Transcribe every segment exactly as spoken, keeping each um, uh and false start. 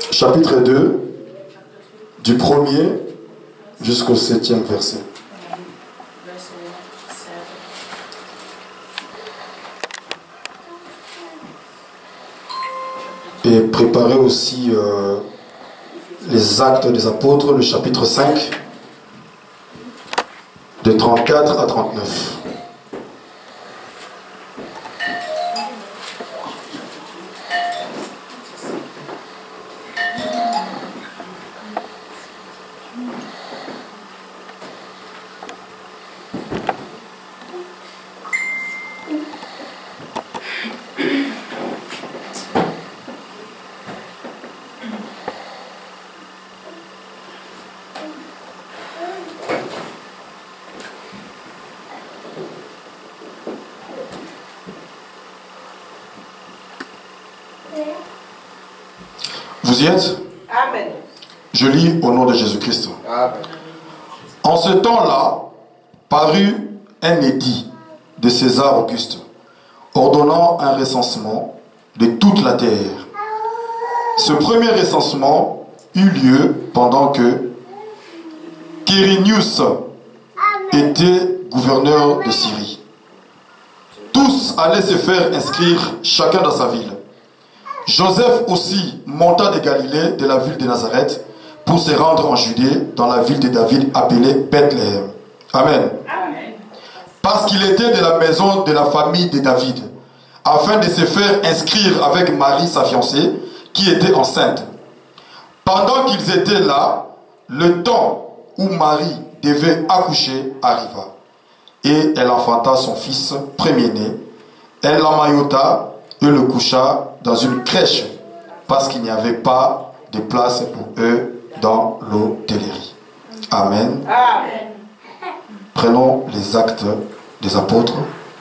chapitre deux, du premier jusqu'au septième verset. Et préparez aussi euh, les Actes des Apôtres, le chapitre cinq, de trente-quatre à trente-neuf. Vous y êtes? Amen. Je lis au nom de Jésus-Christ. Amen. En ce temps-là, parut un édit de César Auguste, ordonnant un recensement de toute la terre. Ce premier recensement eut lieu pendant que Quirinius était gouverneur de Syrie. Tous allaient se faire inscrire chacun dans sa ville. Joseph aussi monta de Galilée, de la ville de Nazareth, pour se rendre en Judée, dans la ville de David appelée Bethléem. Amen. Amen. Parce qu'il était de la maison de la famille de David, afin de se faire inscrire avec Marie, sa fiancée, qui était enceinte. Pendant qu'ils étaient là, le temps où Marie devait accoucher arriva. Et elle enfanta son fils premier-né. Elle l'emmaillota et le coucha dans une crèche, parce qu'il n'y avait pas de place pour eux dans l'hôtellerie. Amen. Amen. Prenons les Actes des Apôtres.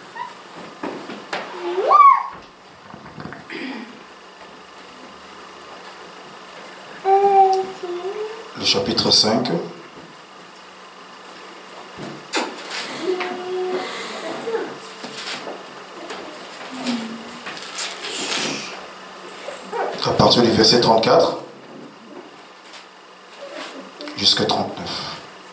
Le chapitre cinq. À partir du verset trente-quatre jusqu'à trente-neuf.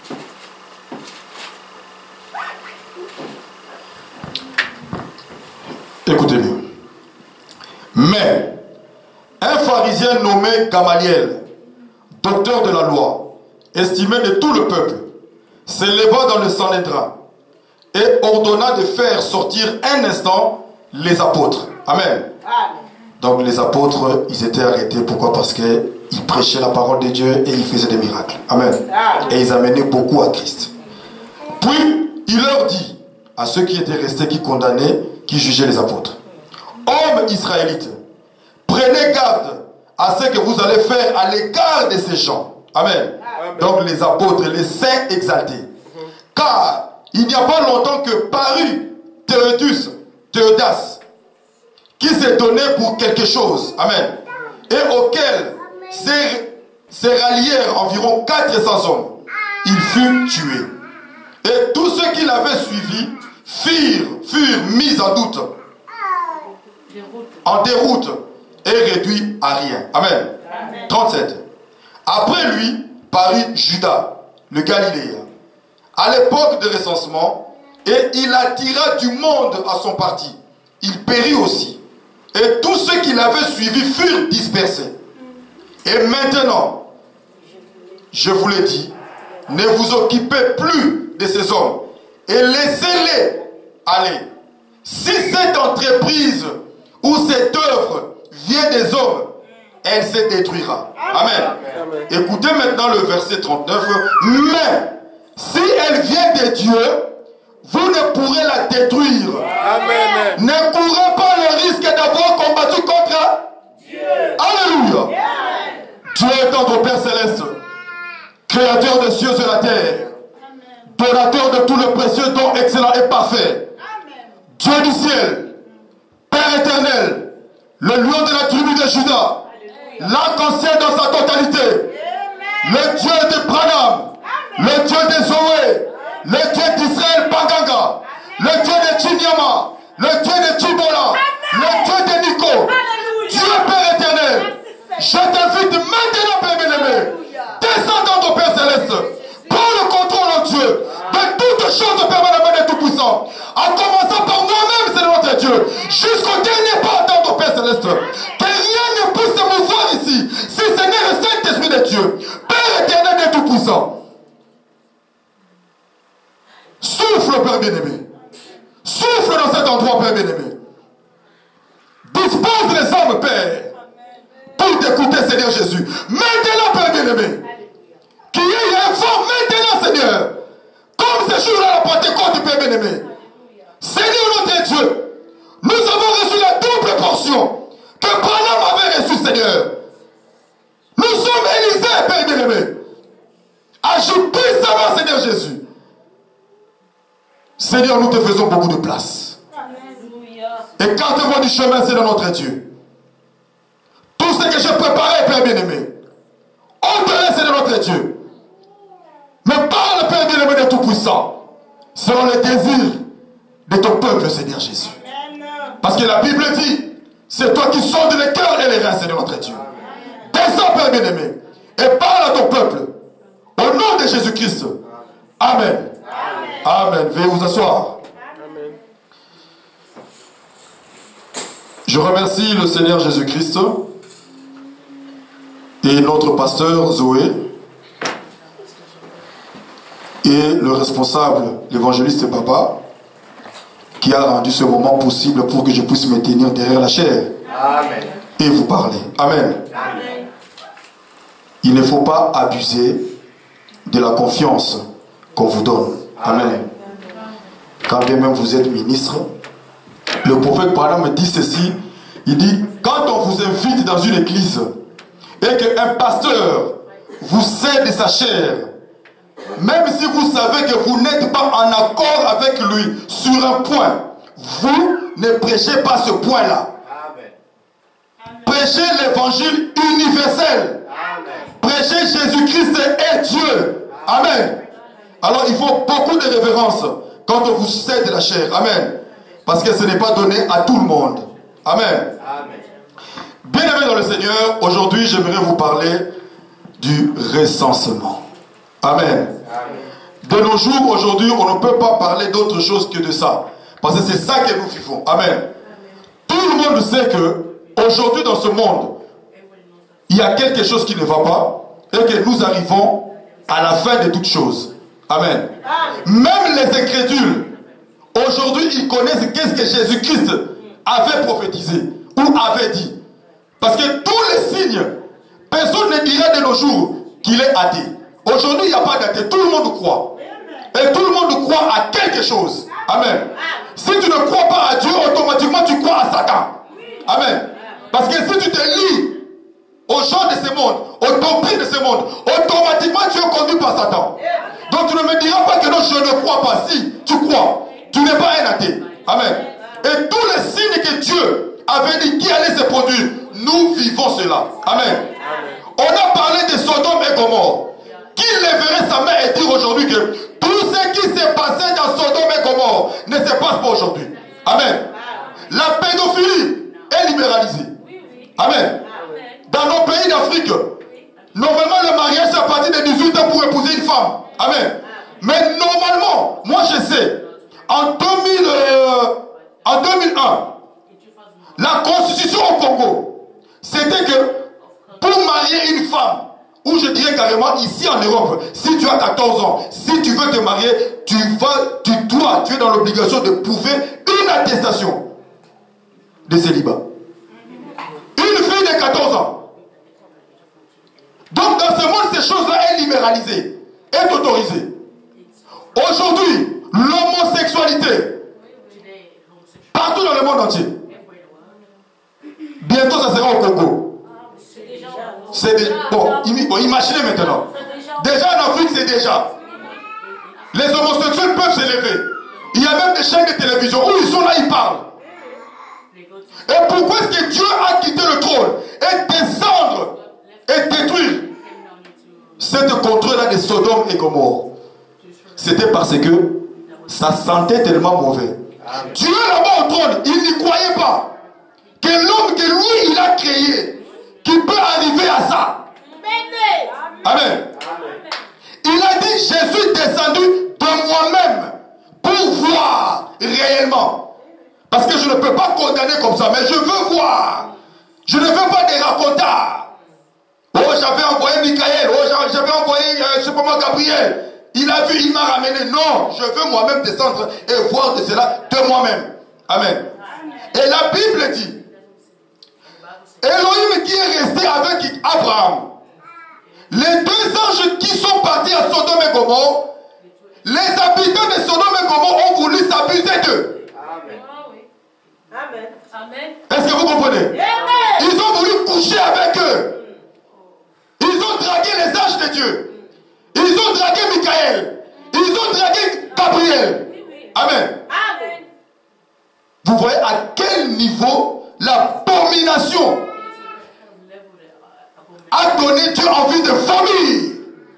Écoutez bien. Mais un pharisien nommé Gamaliel, docteur de la loi, estimé de tout le peuple, s'éleva dans le Sanhédrin et ordonna de faire sortir un instant les apôtres. Amen. Amen. Donc les apôtres, ils étaient arrêtés. Pourquoi? Parce qu'ils prêchaient la parole de Dieu et ils faisaient des miracles. Amen. Amen. Et ils amenaient beaucoup à Christ. Puis il leur dit à ceux qui étaient restés, qui condamnaient, qui jugeaient les apôtres: hommes israélites, prenez garde à ce que vous allez faire à l'égard de ces gens. Amen. Amen. Donc les apôtres, les saints exaltés. Car il n'y a pas longtemps que parut Théodus, Théodas, qui s'est donné pour quelque chose, amen, et auquel se rallièrent environ quatre cents hommes. Il fut tué. Et tous ceux qui l'avaient suivi firent, furent mis en doute, en déroute, et réduits à rien. Amen. Amen. trente-sept. Après lui parut Judas, le Galiléen, à l'époque de recensement, et il attira du monde à son parti. Il périt aussi. Et tous ceux qui l'avaient suivi furent dispersés. Et maintenant, je vous l'ai dit, ne vous occupez plus de ces hommes et laissez-les aller. Si cette entreprise ou cette œuvre vient des hommes, elle se détruira. Amen. Amen. Écoutez maintenant le verset trente-neuf. Mais si elle vient de Dieu, vous ne pourrez la détruire. Amen. Ne courez pas le risque d'avoir combattu contre Dieu. Alléluia. Amen. Dieu est notre Père Céleste, créateur des cieux et de la terre, donateur de tout le précieux don excellent et parfait. Amen. Dieu du ciel, Père éternel, le lion de la tribu de Juda, l'arc-en-ciel dans sa totalité, le Dieu de Branham, le Dieu de Zoé, le Dieu d'Israël Baganga, le Dieu de Chinyama, le Dieu de Chibola, le Dieu de Nico, Dieu Père éternel, je t'invite maintenant céleste. Que rien ne puisse se mouvoir ici. Si ce n'est le Saint-Esprit de Dieu, Père éternel et tout-puissant. Souffle, Père bien-aimé. Souffle dans cet endroit, Père bien-aimé. Dispose les hommes, Père, pour t'écouter, Seigneur Jésus. Maintenant, Père bien-aimé, qu'il y ait un vent maintenant, Seigneur. Comme ce jour-là, la Pentecôte, Père bien-aimé. Seigneur notre Dieu, nous avons reçu la double portion que Branham avait reçue, Seigneur. Nous sommes Élisée, Père bien-aimé. Agis puissamment, Seigneur Jésus. Seigneur, nous te faisons beaucoup de place. Écarte-moi du chemin, Seigneur notre Dieu. Tout ce que j'ai préparé, Père bien-aimé, ôte-le, Seigneur notre Dieu. Mais parle, Père bien-aimé de Tout-Puissant, selon les désirs de ton peuple, Seigneur Jésus. Parce que la Bible dit, c'est toi qui sondes les cœurs et les reins, Seigneur notre Dieu. Descends, Père bien-aimé, et parle à ton peuple. Au nom de Jésus-Christ. Amen. Amen. Amen. Veuillez vous asseoir. Amen. Je remercie le Seigneur Jésus-Christ et notre pasteur Zoé et le responsable, l'évangéliste Papa, qui a rendu ce moment possible pour que je puisse me tenir derrière la chair. Amen. Et vous parler. Amen. Amen. Il ne faut pas abuser de la confiance qu'on vous donne. Amen. Amen. Quand bien même vous êtes ministre, le prophète Branham me dit ceci, il dit, quand on vous invite dans une église et qu'un pasteur vous cède sa chair, même si vous savez que vous n'êtes pas en accord avec lui sur un point, vous ne prêchez pas ce point-là. Prêchez l'évangile universel. Amen. Prêchez Jésus-Christ est Dieu. Amen. Alors il faut beaucoup de révérence quand on vous cède la chair. Amen. Parce que ce n'est pas donné à tout le monde. Amen. Amen. Bien-aimés dans le Seigneur, aujourd'hui j'aimerais vous parler du recensement. Amen. Amen. De nos jours, aujourd'hui, on ne peut pas parler d'autre chose que de ça. Parce que c'est ça que nous vivons. Amen. Amen. Tout le monde sait que aujourd'hui dans ce monde, il y a quelque chose qui ne va pas et que nous arrivons à la fin de toutes choses. Amen. Même les incrédules, aujourd'hui, ils connaissent qu'est-ce que Jésus-Christ avait prophétisé ou avait dit. Parce que tous les signes, personne ne dirait de nos jours qu'il est athée. Aujourd'hui, il n'y a pas d'athée. Tout le monde croit. Et tout le monde croit à quelque chose. Amen. Si tu ne crois pas à Dieu, automatiquement tu crois à Satan. Amen. Parce que si tu te lis aux gens de ce monde, aux doctrines de ce monde, automatiquement tu es conduit par Satan. Donc tu ne me diras pas que non, je ne crois pas. Si tu crois, tu n'es pas un athée. Amen. Et tous les signes que Dieu avait dit qui allaient se produire, nous vivons cela. Amen. On a parlé de Sodome et Gomorrhe. Qui lèverait sa main et dire aujourd'hui que tout ce qui s'est passé dans Sodome et Gomorrhe ne se passe pas aujourd'hui. Amen. La pédophilie est libéralisée. Amen. Dans nos pays d'Afrique, normalement le mariage c'est à partir de dix-huit ans pour épouser une femme. Amen. Mais normalement, moi je sais, en, deux mille, euh, en deux mille un, la constitution au Congo, c'était que pour marier une femme, ou je dirais carrément ici en Europe, si tu as quatorze ans, si tu veux te marier, tu vas, tu dois, tu es dans l'obligation de prouver une attestation de célibat. Une fille de quatorze ans. Donc dans ce monde, ces choses-là est libéralisée, est autorisée. Aujourd'hui, l'homosexualité, partout dans le monde entier. Bientôt, ça sera au Congo. C'est déjà. Bon, bon, imaginez maintenant. Déjà en Afrique, c'est déjà. Les homosexuels peuvent s'élever. Il y a même des chaînes de télévision où ils sont là, ils parlent. Et pourquoi est-ce que Dieu a quitté le trône et descendre et détruire cette contrôle-là de Sodome et Gomorrhe? C'était parce que ça sentait tellement mauvais. Dieu là-bas au trône, il n'y croyait pas que l'homme que lui il a créé, qui peut arriver à ça. Amen. Il a dit, je suis descendu de moi-même pour voir réellement. Parce que je ne peux pas condamner comme ça, mais je veux voir Je ne veux pas des racontards. Oh, j'avais envoyé Michael. Oh, j'avais envoyé, euh, je ne sais pas moi, Gabriel. Il a vu, il m'a ramené. Non, je veux moi-même descendre et voir de cela de moi-même. Amen. Et la Bible dit, Elohim qui est resté avec Abraham, les deux anges qui sont partis à Sodome et Gomorrhe, les habitants de Sodome et Gomorrhe ont voulu s'abuser d'eux. Amen. Amen. Est-ce que vous comprenez? Amen. Ils ont voulu coucher avec eux. Ils ont dragué les anges de Dieu. Ils ont dragué Michael. Ils ont dragué Gabriel. Amen. Amen. Vous voyez à quel niveau l'abomination a donné Dieu envie de vomir.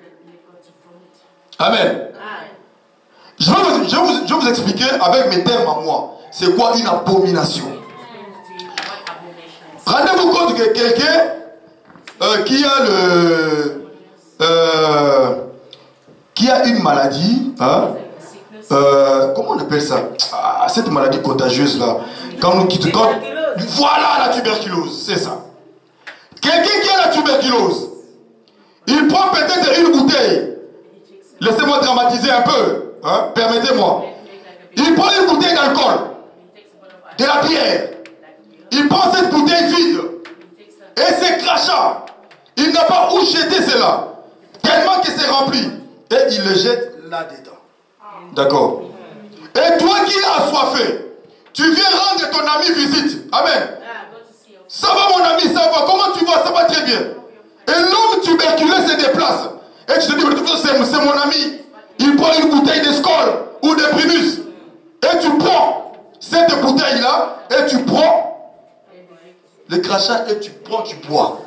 Amen. Je vais, vous, je, vais vous, je vais vous expliquer avec mes termes à moi. C'est quoi une abomination? Rendez-vous compte que quelqu'un euh, qui a le euh, qui a une maladie, hein, euh, comment on appelle ça, ah, cette maladie contagieuse là, quand nous quittons, quand, voilà la tuberculose, c'est ça. Quelqu'un qui a la tuberculose, il prend peut-être une bouteille. Laissez-moi dramatiser un peu, hein, permettez-moi. Il prend une bouteille d'alcool, de la bière. Il prend cette bouteille vide et c'est crachats. Il n'a pas où jeter cela, tellement que c'est rempli. Et il le jette là-dedans. D'accord. Et toi qui l'as assoiffé, tu viens rendre ton ami visite. Amen. Ça va mon ami, ça va. Comment tu vas? Ça va très bien. Et l'homme tuberculeux se déplace. Et tu te dis, c'est mon ami. Il prend une bouteille de Skol ou de Primus. Et tu prends cette bouteille-là et tu prends le crachat et tu prends, tu bois.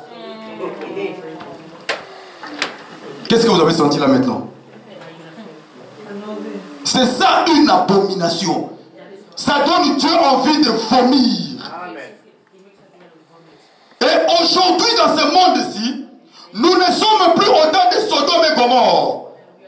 Qu'est-ce que vous avez senti là maintenant? C'est ça une abomination. Ça donne Dieu envie de vomir. Et aujourd'hui dans ce monde-ci, nous ne sommes plus au temps de Sodome et Gomorrhe.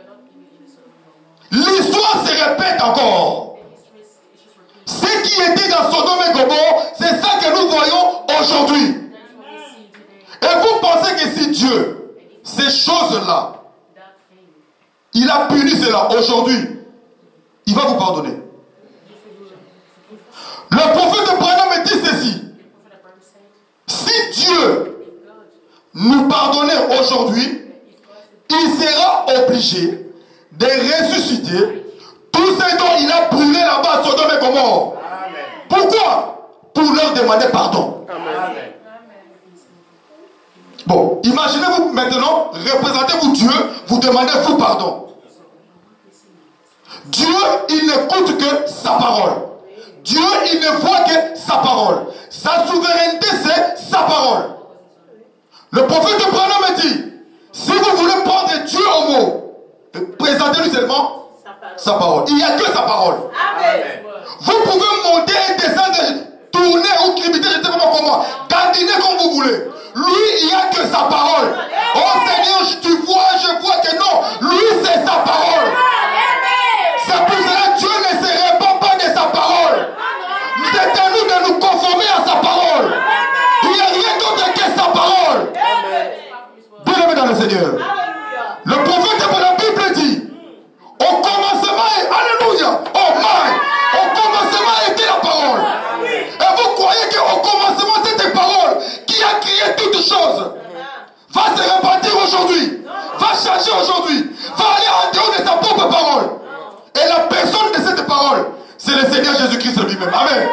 L'histoire se répète encore. Ce qui était dans Sodome et Gomorrhe, c'est ça que nous voyons aujourd'hui. Et vous pensez que si Dieu, ces choses-là, il a puni cela aujourd'hui, il va vous pardonner. Le prophète Branham dit ceci. Si Dieu nous pardonnait aujourd'hui, il sera obligé de ressusciter tout ce dont il a brûlé là-bas à Sodome et Gomorrhe. Pourquoi? Pour leur demander pardon. Amen. Bon, imaginez-vous maintenant, représentez-vous Dieu, vous demandez vous pardon. Dieu, il n'écoute que sa parole. Dieu, il ne voit que sa parole. Sa souveraineté, c'est sa parole. Le prophète Branham dit, si vous voulez prendre Dieu au mot, présentez-lui seulement sa parole. Il n'y a que sa parole. Amen. Vous pouvez monter et descendre, tourner ou crimiter, je ne sais pas comment, dandiner comme vous voulez. Lui, il n'y a que sa parole. Oh Seigneur, tu vois, je vois que non. Lui, c'est sa parole. C'est pour cela que Dieu ne se répand pas de sa parole. C'est à nous de nous conformer à sa parole. Il n'y a rien d'autre que sa parole. Bien-aimé dans le Seigneur. Le prophète de la Bible dit, au commencement, alléluia, oh my, au commencement était la parole. Et vous croyez qu'au commencement, cette parole qui a créé toutes choses va se répartir aujourd'hui, va changer aujourd'hui, va aller en dehors de sa propre parole. Et la personne de cette parole, c'est le Seigneur Jésus-Christ lui-même. Amen.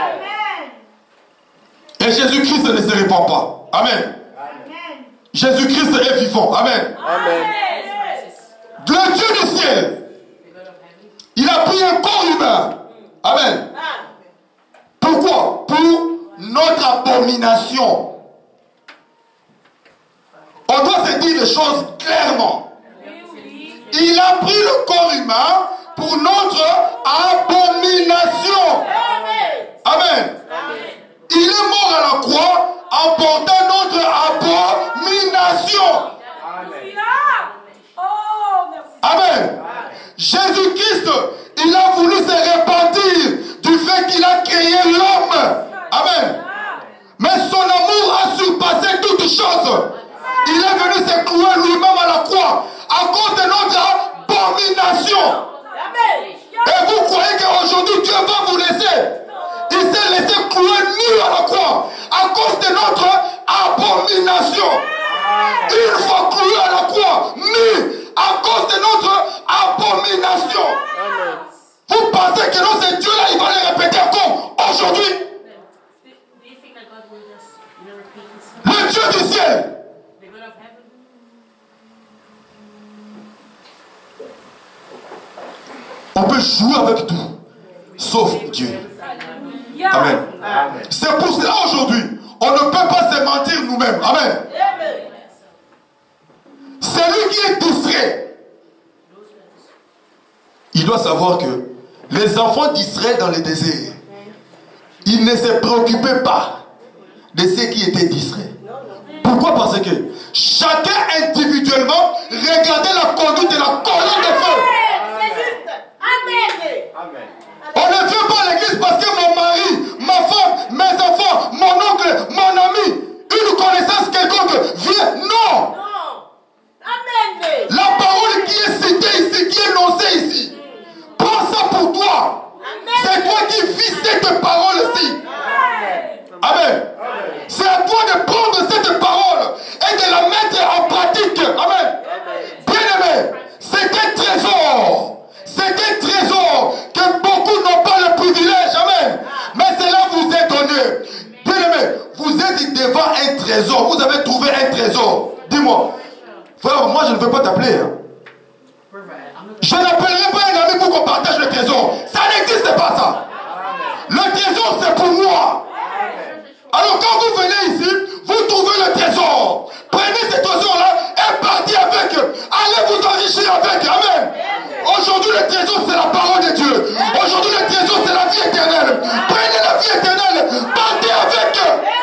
Et Jésus-Christ ne se répand pas. Amen. Jésus-Christ est vivant. Amen. Amen. Le Dieu du ciel, il a pris un corps humain. Amen. Pourquoi? Pour notre abomination. On doit se dire les choses clairement. Il a pris le corps humain pour notre abomination. Amen. Il est mort à la croix en portant notre abomination. Amen. Jésus-Christ, il a voulu se repentir du fait qu'il a créé l'homme. Amen. Mais son amour cloué nu à la croix à cause de notre abomination. Une fois cloué à la croix, nu à cause de notre abomination. Amen. Vous pensez que non, c'est Dieu là, il va les répéter encore aujourd'hui? Le Dieu du ciel. On peut jouer avec tout, sauf Dieu. Amen. Amen. C'est pour cela aujourd'hui, on ne peut pas se mentir nous-mêmes. Amen. Celui qui est distrait, il doit savoir que les enfants d'Israël dans le désert, ils ne se préoccupaient pas de ceux qui étaient distraits. Pourquoi? Parce que chacun individuellement regardait la conduite de la colonne de feu. Amen. On ne vient pas à l'église parce que mon mari, ma femme, mes enfants, mon oncle, mon ami, une connaissance quelconque vient. Non. Amen. La parole qui est citée ici, qui est énoncée ici, prends ça pour toi. C'est toi qui vis cette parole-ci. Amen. C'est à toi de prendre cette parole et de la mettre en pratique. Amen. Bien-aimé, c'est un trésor. C'est un trésor que beaucoup n'ont pas le privilège. Amen. Mais cela vous est donné. Bien-aimé, vous êtes devant un trésor. Vous avez trouvé un trésor. Dis-moi. Frère, moi je ne veux pas t'appeler. Hein. Je n'appellerai pas un ami pour qu'on partage le trésor. Ça n'existe pas ça. Le trésor c'est pour moi. Alors quand vous venez ici, vous trouvez le trésor. Prenez ce trésor-là et partez avec. Allez vous enrichir avec. Amen. Aujourd'hui le trésor c'est la parole de Dieu. Aujourd'hui le trésor c'est la vie éternelle. Prenez la vie éternelle. Partez avec.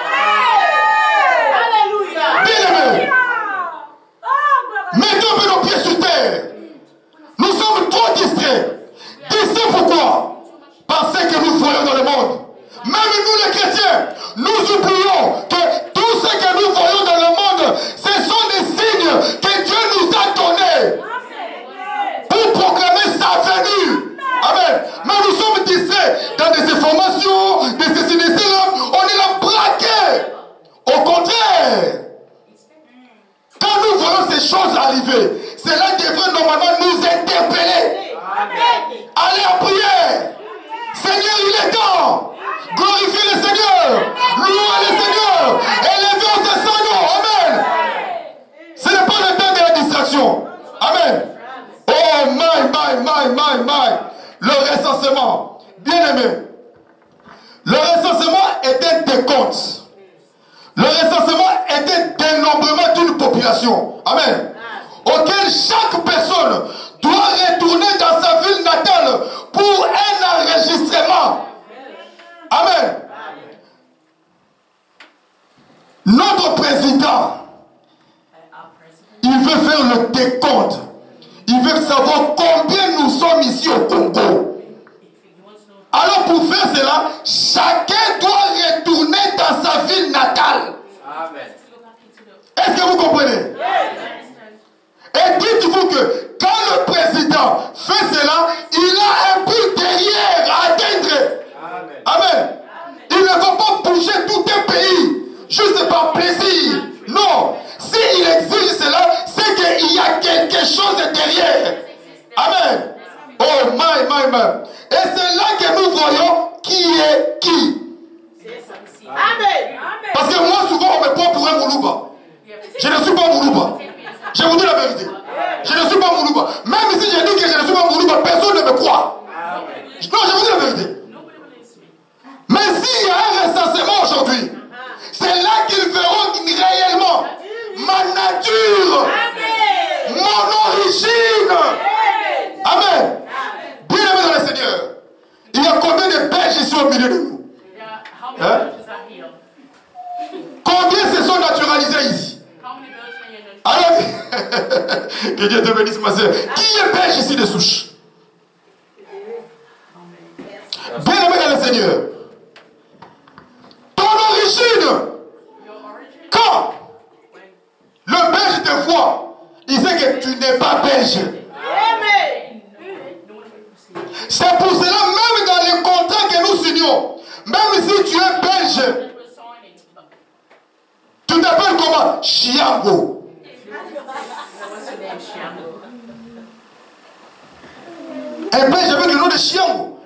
Alléluia. Bien-aimé. Mettons un peu nos pieds sur terre. Nous sommes trop distraits. Distraits pourquoi? Parce que nous voyons dans le monde. Même nous les chrétiens, nous oublions que tout ce que nous voyons dans le monde, ce sont des signes que Dieu nous a donnés pour proclamer sa venue. Amen. Mais nous sommes distraits dans des informations, des ceci, des cela. On est là braqués. Au contraire, quand nous voyons ces choses arriver, cela devrait normalement nous interpeller. Amen. Allez en prière. Seigneur, il est temps. Glorifiez le Seigneur. Louez le Seigneur. Élevez ses noms. Amen. Ce n'est pas le temps de la distraction. Amen. Oh my, my, my, my, my. Le recensement. Bien aimé. Le recensement est un décompte. Le recensement est un dénombrement d'une population. Amen. Auquel chaque personne doit retourner dans sa ville natale pour un enregistrement. Amen. Notre président, il veut faire le décompte. Il veut savoir combien nous sommes ici au Congo. Alors pour faire cela, chacun doit retourner dans sa ville natale. Amen. Est-ce que vous comprenez? Et dites-vous que quand le président fait cela, il a un but derrière à atteindre. Amen. Amen. Il ne va pas bouger tout un pays juste par plaisir. Non. S'il exige cela, c'est qu'il y a quelque chose derrière. Amen. Oh my, my, my. Et c'est là que nous voyons qui est qui. Amen. Parce que moi, souvent, on me prend pour un Moulouba. Je ne suis pas Moulouba. Je vous dis la vérité. Je ne suis pas Moulouba. Même si je dis que je ne suis pas Moulouba, personne ne me croit. Non, je vous dis la vérité. Mais s'il y a un recensement aujourd'hui, c'est là qu'ils verront réellement ma nature, mon origine. Amen. Bien aimé dans le Seigneur. Il y a combien de Belges ici au milieu de nous? Hein? Combien se sont naturalisés ici? Alors, que Dieu te bénisse ma soeur. Qui est belge ici de souche? Bien aimé dans le Seigneur. Ton origine. Quand le belge te voit, il sait que tu n'es pas belge. C'est pour cela, même dans les contrats que nous signons, Même si tu es belge, tu t'appelles comment? Chiango. Un belge avec le nom de Chiango.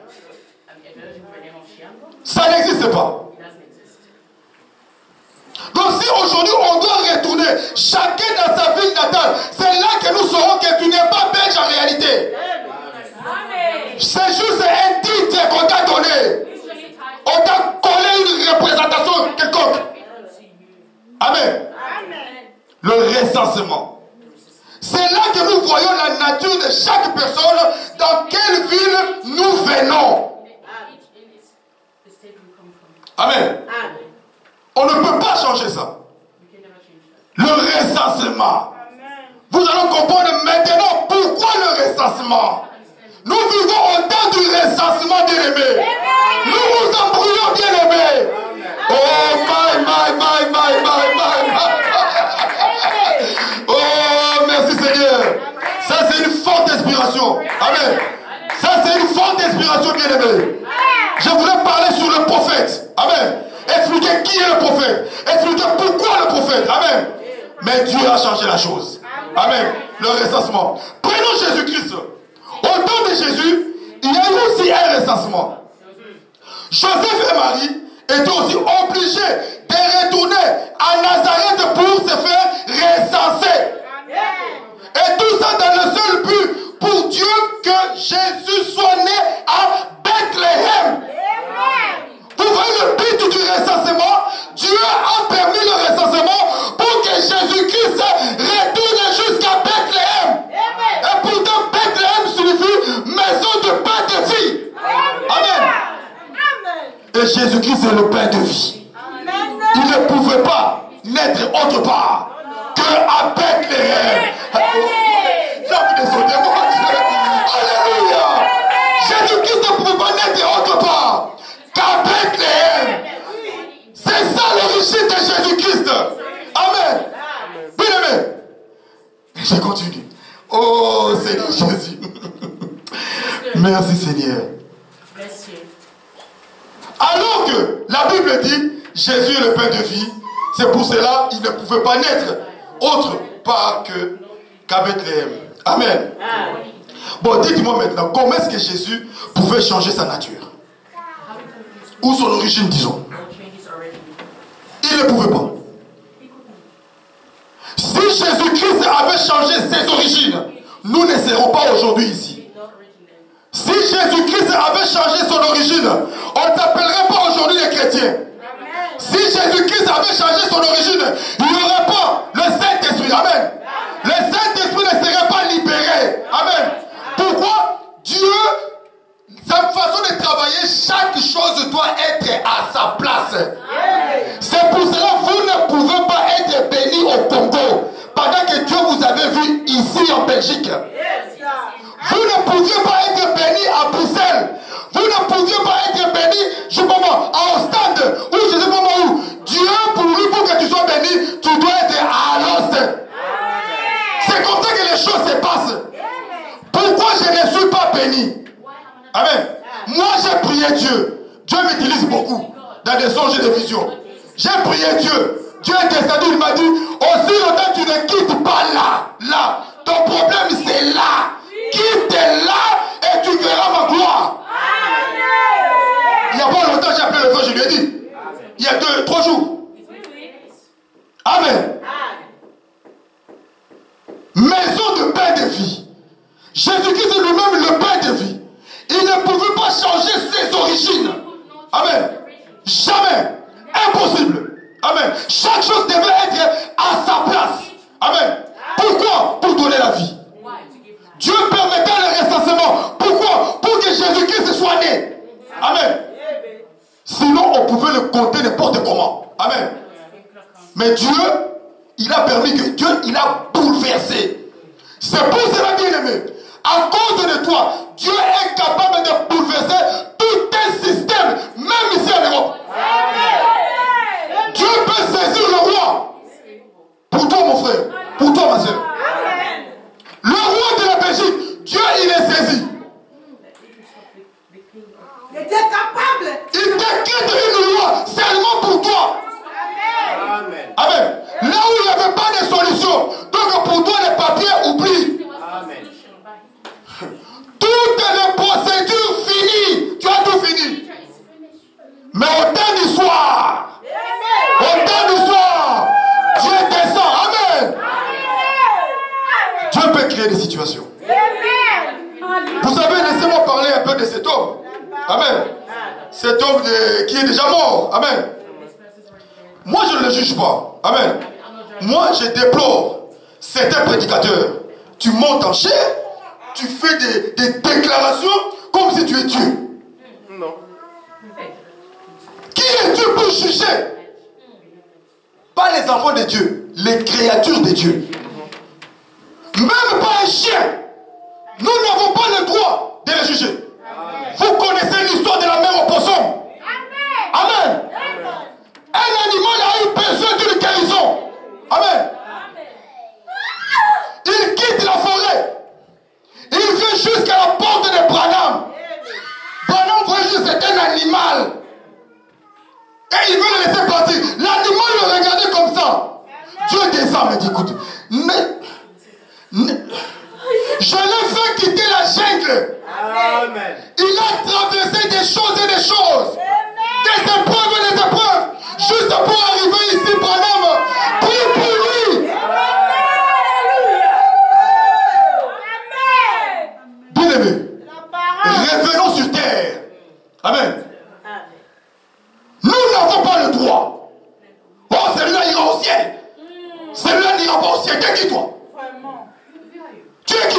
Ça n'existe pas. Donc si aujourd'hui on doit retourner chacun dans sa ville natale, c'est là que nous saurons que tu n'es pas belge en réalité. C'est juste un titre qu'on t'a donné. On t'a collé une représentation quelconque. Amen. Le recensement. C'est là que nous voyons la nature de chaque personne, dans quelle ville nous venons. Amen. On ne peut pas changer ça. Le recensement. Vous allez comprendre maintenant pourquoi le recensement. Nous vivons au temps du recensement, bien-aimés. Nous nous embrouillons, bien-aimés. Oh, my, my, my, my, my, my, my. Oh, merci Seigneur. Ça, c'est une forte inspiration. Amen. Ça, c'est une forte inspiration, bien-aimés. Je voulais parler sur le prophète. Amen. Expliquer qui est le prophète. Expliquer pourquoi le prophète. Amen. Mais Dieu a changé la chose. Amen. Le recensement. Prenons Jésus-Christ. Au temps de Jésus, il y a eu aussi un recensement. Joseph et Marie étaient aussi obligés de retourner à Nazareth pour se faire recenser. Et tout ça dans le seul but pour Dieu que Jésus soit né à Bethléem. Vous voyez le but du recensement? Dieu a permis le recensement pour que Jésus-Christ retourne jusqu'à Bethléem. Et pourtant, Bethléem signifie maison de pain de vie. Amen. Et Jésus-Christ est le pain de vie. Il ne pouvait pas naître autre part qu'à Bethléem. Alléluia. Jésus-Christ ne pouvait pas naître autre part qu'à Bethléem. C'est ça l'origine de Jésus-Christ. Amen. Bien aimé. Je continue. Oh Seigneur Jésus. Merci Seigneur. Alors que la Bible dit Jésus est le pain de vie, c'est pour cela qu'il ne pouvait pas naître autre part que qu'à Bethléem. Amen. Bon, dites-moi maintenant, comment est-ce que Jésus pouvait changer sa nature? Ou son origine, disons. Il ne pouvait pas. Si Jésus-Christ avait changé ses origines, nous ne serons pas aujourd'hui ici. Si Jésus-Christ avait changé son origine, on ne s'appellerait pas aujourd'hui les chrétiens. Si Jésus-Christ avait changé son origine, il n'y aurait pas le Saint-Esprit. Amen. Le Saint-Esprit ne serait pas libéré. Amen. Pourquoi? Dieu, sa façon de travailler, chaque chose doit être à sa place. C'est pour cela que vous ne pouvez pas être béni au Congo pendant que Dieu vous avait vu ici en Belgique. Vous ne pouviez pas être béni à Bruxelles. Vous ne pouviez pas être béni, je sais pas moi, à Ostende, ou je sais pas moi où. Dieu, pour lui, pour que tu sois béni, tu dois être à Alost. C'est comme ça que les choses se passent. Pourquoi je ne suis pas béni? Amen. Moi, j'ai prié Dieu. Dieu m'utilise beaucoup dans des songes et des visions. J'ai prié Dieu. Dieu est descendu, il m'a dit, aussi longtemps tu ne quittes pas là. Là. Ton problème, c'est là. Quitte là et tu verras ma gloire. Il n'y a pas longtemps, j'ai appelé le frère, je lui ai dit. Il y a deux, trois jours. Amen. Maison de pain de vie. Jésus-Christ est lui-même le pain de vie. Il ne pouvait pas changer ses origines. Amen. Jamais. Impossible. Amen. Chaque chose devait être à sa place. Amen. Pourquoi? Pour donner la vie. Dieu permettait le recensement. Pourquoi? Pour que Jésus-Christ soit né. Amen. Sinon, on pouvait le compter n'importe comment. Amen. Mais Dieu, il a permis que Dieu, il a bouleversé. C'est pour cela, bien aimé. À cause de toi, Dieu est capable de bouleverser tout un système, même ici en Europe. Dieu peut saisir le roi. Pour toi, mon frère. Pour toi, ma soeur. Le roi de la Belgique, Dieu, il est saisi. Il était capable. Il t'inquiète créer des situations. Vous savez, laissez-moi parler un peu de cet homme. Amen. Cet homme de, qui est déjà mort. Amen. Moi, je ne le juge pas. Amen. Moi, je déplore certains prédicateurs. Tu montes en chair, tu fais des, des déclarations comme si tu es Dieu. Non. Qui est Dieu pour juger? Pas les enfants de Dieu, les créatures de Dieu. Même pas un chien. Nous n'avons pas le droit de les juger. Vous connaissez l'histoire de la mère opossum. Amen. Un animal a eu besoin d'une guérison. Amen. Il quitte la forêt. Il vient jusqu'à la porte de Branham. Branham voit juste c'est un animal. Et il veut le laisser partir. L'animal le regardait comme ça. Dieu descend, me dit, écoute, mais, mais, je l'ai fait quitter la jungle. Amen. Il a traversé des choses et des choses. Des épreuves et des épreuves. Juste pour arriver ici, Branham. Prie pour lui. Bien aimé. Revenons sur terre. Amen. Nous n'avons pas le droit. Oh, celui-là ira au ciel. Celui-là n'ira pas au ciel. T'es qui, toi? Tu es qui?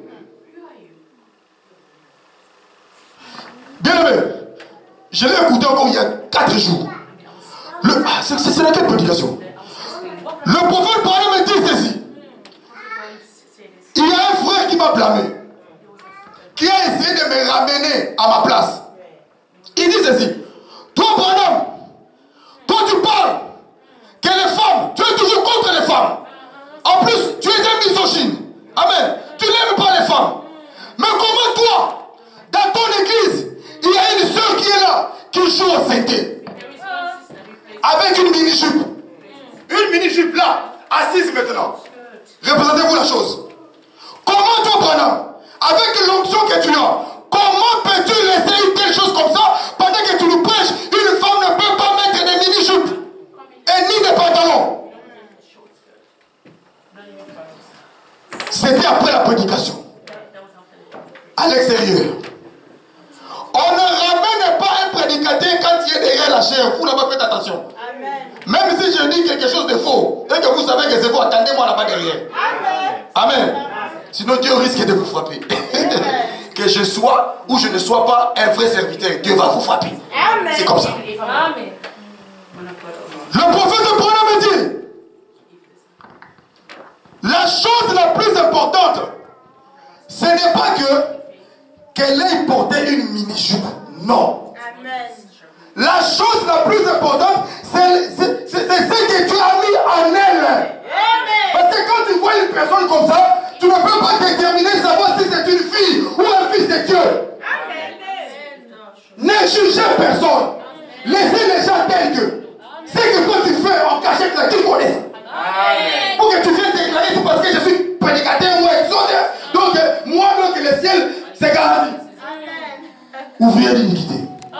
Bien aimé, je l'ai écouté encore il y a quatre jours. Le, ah, c'est, c'est laquelle prédication? Le prophète Branham me dit ceci. Il y a un frère qui m'a blâmé, qui a essayé de me ramener à ma place. Il dit ceci. Toi, Branham, toi tu parles que les femmes, tu es toujours contre les femmes. En plus, tu es un misogyne. Amen. Tu n'aimes pas les femmes. Mais comment toi, dans ton église, il y a une soeur qui est là, qui joue au synthé, avec une mini-jupe. Une mini-jupe là, assise maintenant. Représentez-vous la chose. Comment toi, Branham, avec l'onction que tu as, comment peux-tu laisser une telle chose comme ça pendant que tu nous prêches? Une femme ne peut pas mettre des mini-jupes et ni des pantalons. C'était après la prédication. À l'extérieur. On ne ramène pas un prédicateur quand il est derrière la chair. Vous là-bas, faites attention. Amen. Même si je dis quelque chose de faux et que vous savez que c'est faux, attendez-moi là-bas derrière. Amen. Amen. Sinon Dieu risque de vous frapper. Que je sois ou je ne sois pas un vrai serviteur, Dieu va vous frapper. Amen. C'est comme ça. Amen. Le prophète de Branham me dit, la chose la plus importante, ce n'est pas que qu'elle ait porté une mini-jupe. Non. Amen. La chose la plus importante, c'est ce que tu as mis en elle. Amen. Parce que quand tu vois une personne comme ça, tu ne peux pas déterminer savoir si c'est une fille ou un fils de Dieu. Amen. Ne jugez personne. Laissez les gens tels que. C'est que quand tu fais en cachette là, tu connais. Amen. Pour que tu viennes déclarer, c'est parce que je suis prédicateur ou exhorteur. Donc, moi, donc, le ciel, c'est garanti. Ouvrier d'iniquité.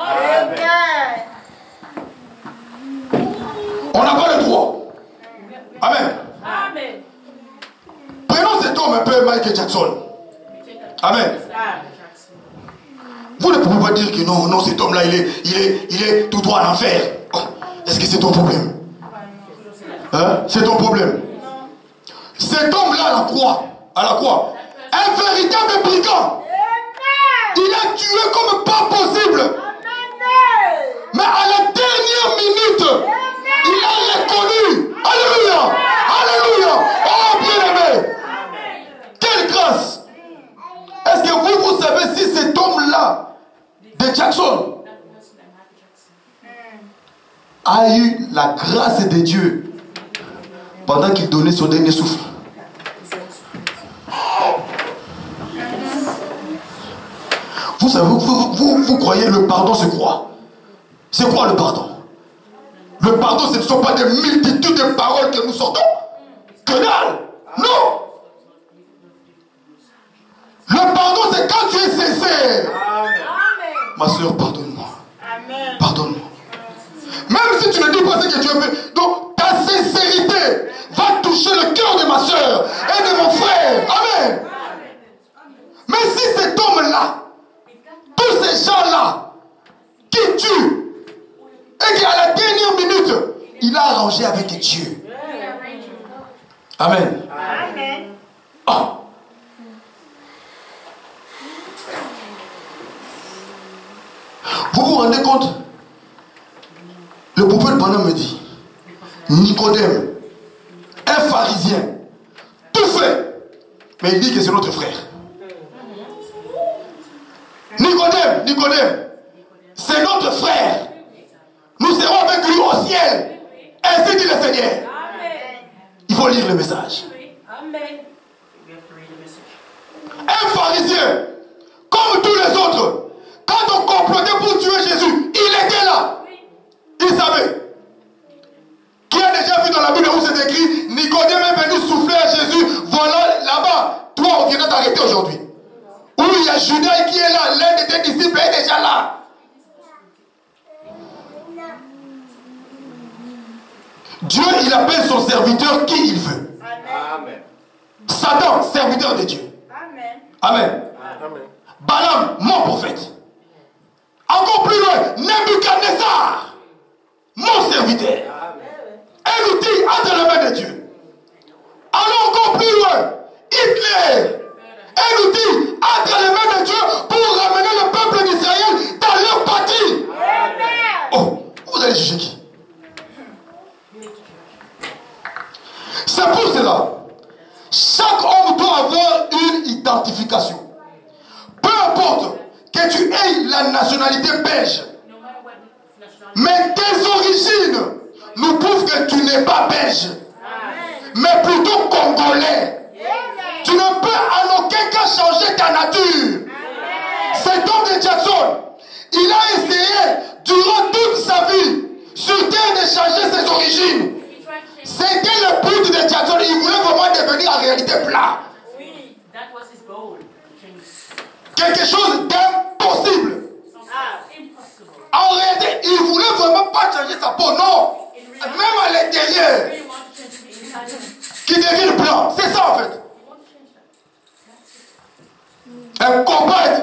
On n'a pas le droit. Amen. Amen. Prenons cet homme un peu Michael Jackson. Amen. Vous ne pouvez pas dire que non, non, cet homme-là, il est, il est, il est tout droit en enfer. Oh, est-ce que c'est ton problème? Hein? C'est ton problème. Cet homme-là, à la croix, à la croix, un véritable brigand. Il a tué comme pas possible. Mais à la dernière minute, il a reconnu. Alléluia. Alléluia. Oh, bien-aimé. Quelle grâce. Est-ce que vous, vous savez si cet homme-là, de Jackson, a eu la grâce de Dieu pendant qu'il donnait son dernier souffle? Vous savez, vous, vous, vous, vous croyez le pardon, c'est quoi? C'est quoi le pardon? Le pardon, ce ne sont pas des multitudes de paroles que nous sortons. Que dalle! Non! Le pardon, c'est quand tu es sincère. Amen. Ma soeur, pardonne-moi. Pardonne-moi. Même si tu ne dis pas ce que tu as fait, donc ta sincérité va toucher le cœur de ma soeur et de mon frère. Amen. arrangé avec Dieu. Amen. Amen. Oh. Vous vous rendez compte? Le prophète Branham me dit, Nicodème, un pharisien, tout fait, mais il dit que c'est notre frère. Nicodème, Nicodème, c'est notre frère. Nous serons avec lui au ciel. Ainsi dit le Seigneur. Il faut lire le message. Un pharisien, comme tous les autres, quand on complotait pour tuer Jésus, il était là. Il savait. Qui a déjà vu dans la Bible où c'est écrit, Nicodème est venu souffler à Jésus, voilà là-bas, toi on vient t'arrêter aujourd'hui. Où il y a Judas qui est là, l'un de tes disciples est déjà là. Dieu, il appelle son serviteur qui il veut. Amen. Satan, serviteur de Dieu. Amen. Amen. Amen. Balaam, mon prophète. Encore plus loin, Nebuchadnezzar, mon serviteur. Un outil entre les mains de Dieu. Allons encore plus loin, Hitler, un outil entre les mains de Dieu pour ramener le peuple d'Israël dans leur patrie. Oh, vous allez juger qui? C'est pour cela, chaque homme doit avoir une identification. Peu importe que tu aies la nationalité belge, mais tes origines nous prouvent que tu n'es pas belge, mais plutôt congolais. Tu ne peux en aucun cas changer ta nature. Cet homme de Jackson, il a essayé durant toute sa vie sur terre de changer ses origines. C'était le but de Jackson. Il voulait vraiment devenir en réalité plat. Quelque chose d'impossible. En réalité, il ne voulait vraiment pas changer sa peau. Non. Même à l'intérieur. Qui devient blanc. C'est ça en fait. Un combat.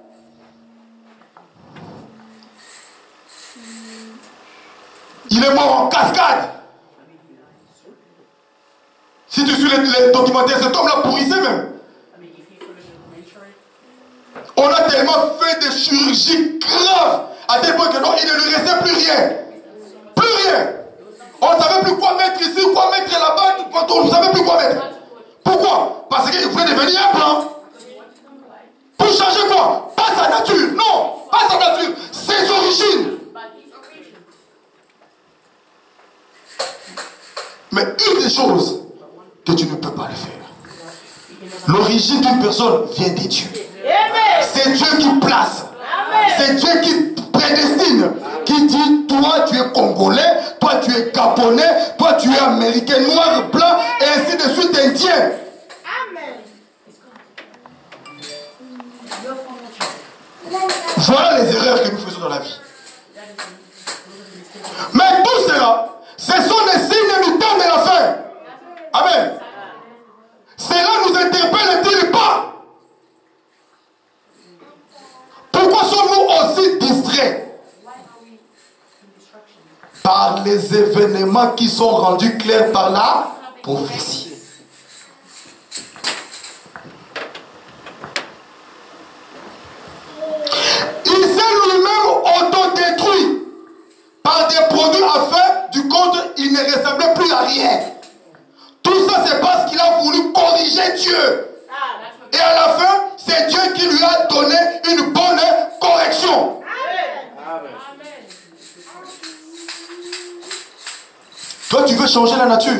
Il est mort en cascade. Si tu suis les, les documentaires, cet homme-là pourrissait même. On a tellement fait des chirurgies graves à tel point que non, il ne lui restait plus rien. Plus rien. On ne savait plus quoi mettre ici, quoi mettre là-bas, on ne savait plus quoi mettre. Pourquoi? Parce qu'il voulait devenir un blanc. Pour changer quoi? Pas sa nature. Non, pas sa nature. Ses origines. Mais une des choses que tu ne peux pas le faire. L'origine d'une personne vient de Dieu. C'est Dieu qui place. C'est Dieu qui prédestine. Qui dit, toi tu es congolais, toi tu es gabonais, toi tu es américain, noir, blanc, et ainsi de suite indien. Voilà les erreurs que nous faisons dans la vie. Mais tout cela, ce sont des signes du temps de la fin. Amen. Cela nous interpelle-t-il pas? Pourquoi sommes-nous aussi distraits? Par les événements qui sont rendus clairs par la prophétie. Il s'est lui-même autodétruit par des produits afin du compte il ne ressemblait plus à rien. Tout ça c'est parce qu'il a voulu corriger Dieu. Et à la fin, c'est Dieu qui lui a donné une bonne correction. Amen. Toi, tu veux changer la nature.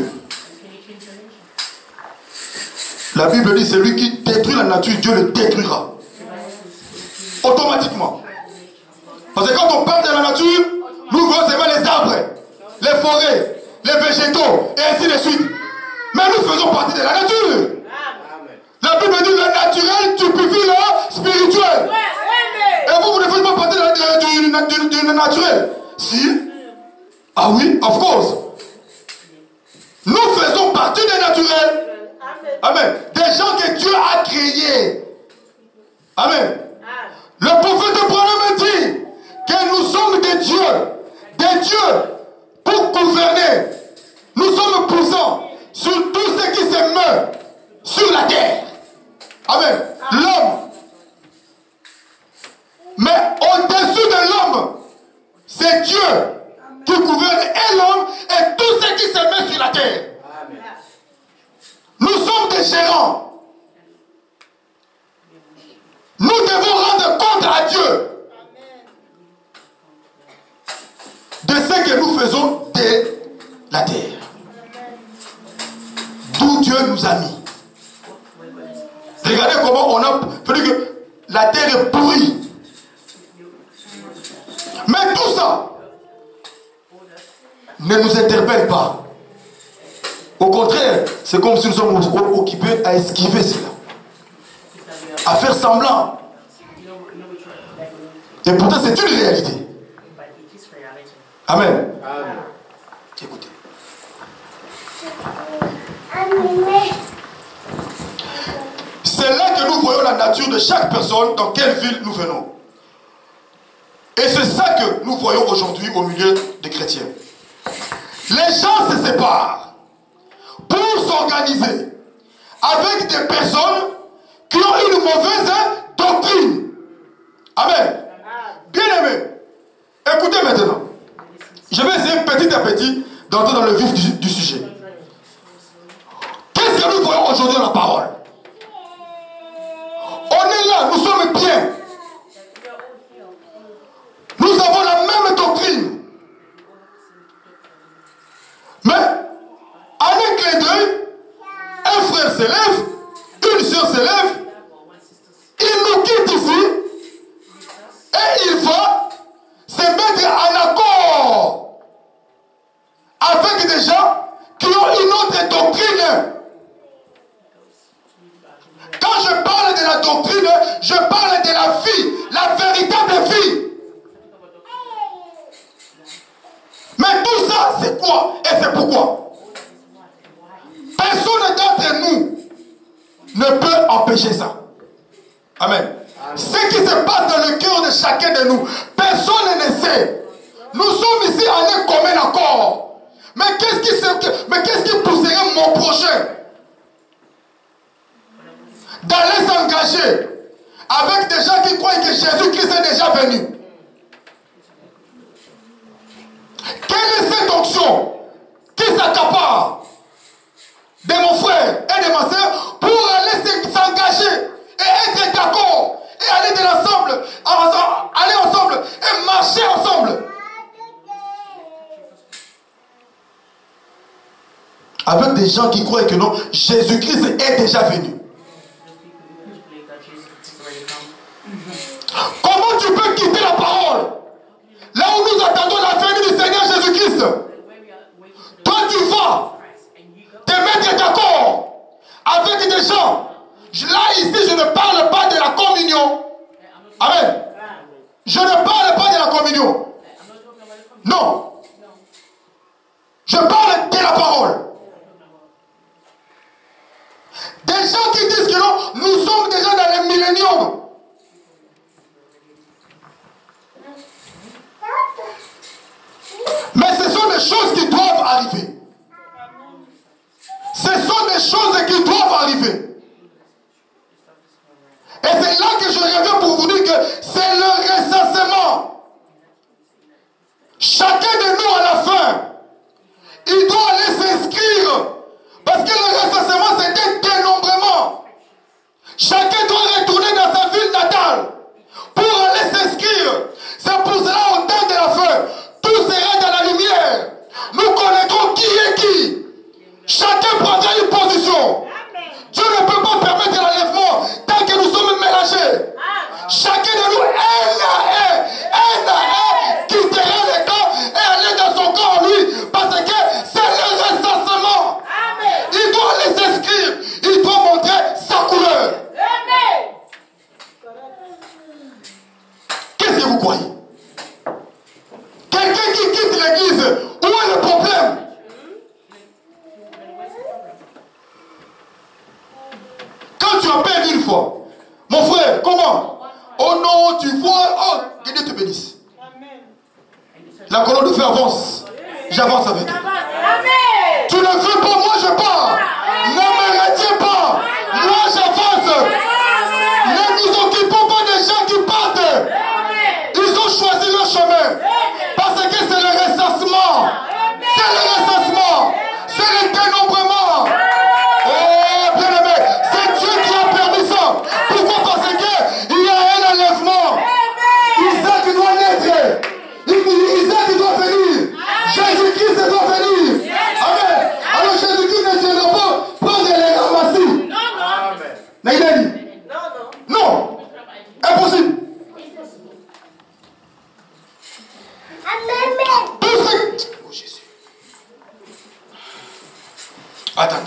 La Bible dit, celui qui détruit la nature, Dieu le détruira. Automatiquement. Parce que quand on parle de la nature, nous voyons seulement les arbres, les forêts, les végétaux, et ainsi de suite. Mais nous faisons partie de la nature. La Bible dit le naturel stupéfie le spirituel. Et vous, vous ne faites pas partie de la, de, du, du, du naturel. Si? Ah oui, of course. Nous faisons partie des naturels. Amen. Des gens que Dieu a créés. Amen. Le prophète Branham dit que nous sommes des dieux. Des dieux pour gouverner. se meut sur la terre. Amen. L'homme. Mais au-dessus de l'homme, c'est Dieu qui gouverne et l'homme et tout ce qui se met sur la terre. Amen. Nous sommes des gérants. Nous devons rendre compte à Dieu de ce que nous faisons de la terre. D'où Dieu nous a mis. Regardez comment on a fait que la terre est pourrie. Mais tout ça ne nous interpelle pas. Au contraire, c'est comme si nous sommes occupés à esquiver cela, à faire semblant. Et pourtant, c'est une réalité. Amen. Amen. Écoutez. C'est là que nous voyons la nature de chaque personne, dans quelle ville nous venons. Et c'est ça que nous voyons aujourd'hui au milieu des chrétiens. Les gens se séparent pour s'organiser avec des personnes qui ont une mauvaise doctrine. Amen. Bien aimé, écoutez maintenant. Je vais essayer petit à petit d'entrer dans le vif du, du sujet. Qu'est-ce que nous voyons aujourd'hui dans la parole? On est là, nous sommes bien. Nous avons la même doctrine. Mais, en un clin d'œil, un frère s'élève, une soeur s'élève, il nous quitte ici, et il va se mettre en accord avec des gens qui ont une autre doctrine. Quand je parle de la doctrine, je parle de la vie, la véritable vie. Mais tout ça, c'est quoi et c'est pourquoi? Personne d'entre nous ne peut empêcher ça. Amen. Amen. Ce qui se passe dans le cœur de chacun de nous, personne ne sait. Nous sommes ici en un commun accord. Mais qu'est-ce qui, se, mais qu'est-ce qui pousserait mon prochain d'aller s'engager avec des gens qui croient que Jésus-Christ est déjà venu? Quelle est cette onction qui s'accapare de mon frère et de ma soeur pour aller s'engager et être d'accord et aller de l'ensemble, aller ensemble et marcher ensemble avec des gens qui croient que non, Jésus-Christ est déjà venu? Comment tu peux quitter la parole là où nous attendons la venue du Seigneur Jésus-Christ? Toi tu vas te mettre d'accord avec des gens. Là ici je ne parle pas de la communion. Amen. Je ne parle pas de la communion. Non. Je parle de la parole. Des gens qui disent que non, nous sommes déjà dans le millénium. Mais ce sont des choses qui doivent arriver. Ce sont des choses qui doivent arriver. Et c'est là que je reviens pour vous dire que c'est le recensement. Chacun de nous à la fin, il doit aller s'inscrire. Parce que le recensement c'est un dénombrement. Chacun doit retourner dans sa ville natale pour aller s'inscrire. C'est pour cela au temps de la fin, tout sera dans la lumière. Nous connaîtrons qui est qui. Chacun prendra une position. Dieu ne peut pas permettre l'enlèvement tant que nous sommes mélangés. Chacun de nous, un à un, un à un, quittera le camp et aller dans son camp en lui. Parce que c'est le recensement. Il doit aller s'inscrire. Il doit montrer sa couleur. Qu'est-ce que vous croyez? Quelqu'un qui quitte l'église, où est le problème? Quand tu appelles une fois, mon frère, comment? Oh non, tu vois, oh, que Dieu te bénisse. La colonne de feu avance. J'avance avec elle. Tu ne veux pas, moi je pars. Ne me Naïdani. Non, non. Non. Impossible. Tout ce... Oh Jésus. Attendez.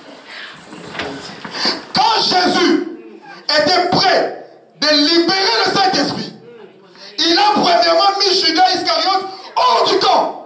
Quand Jésus était prêt de libérer le Saint-Esprit, il a premièrement mis Judas Iscariote hors du camp.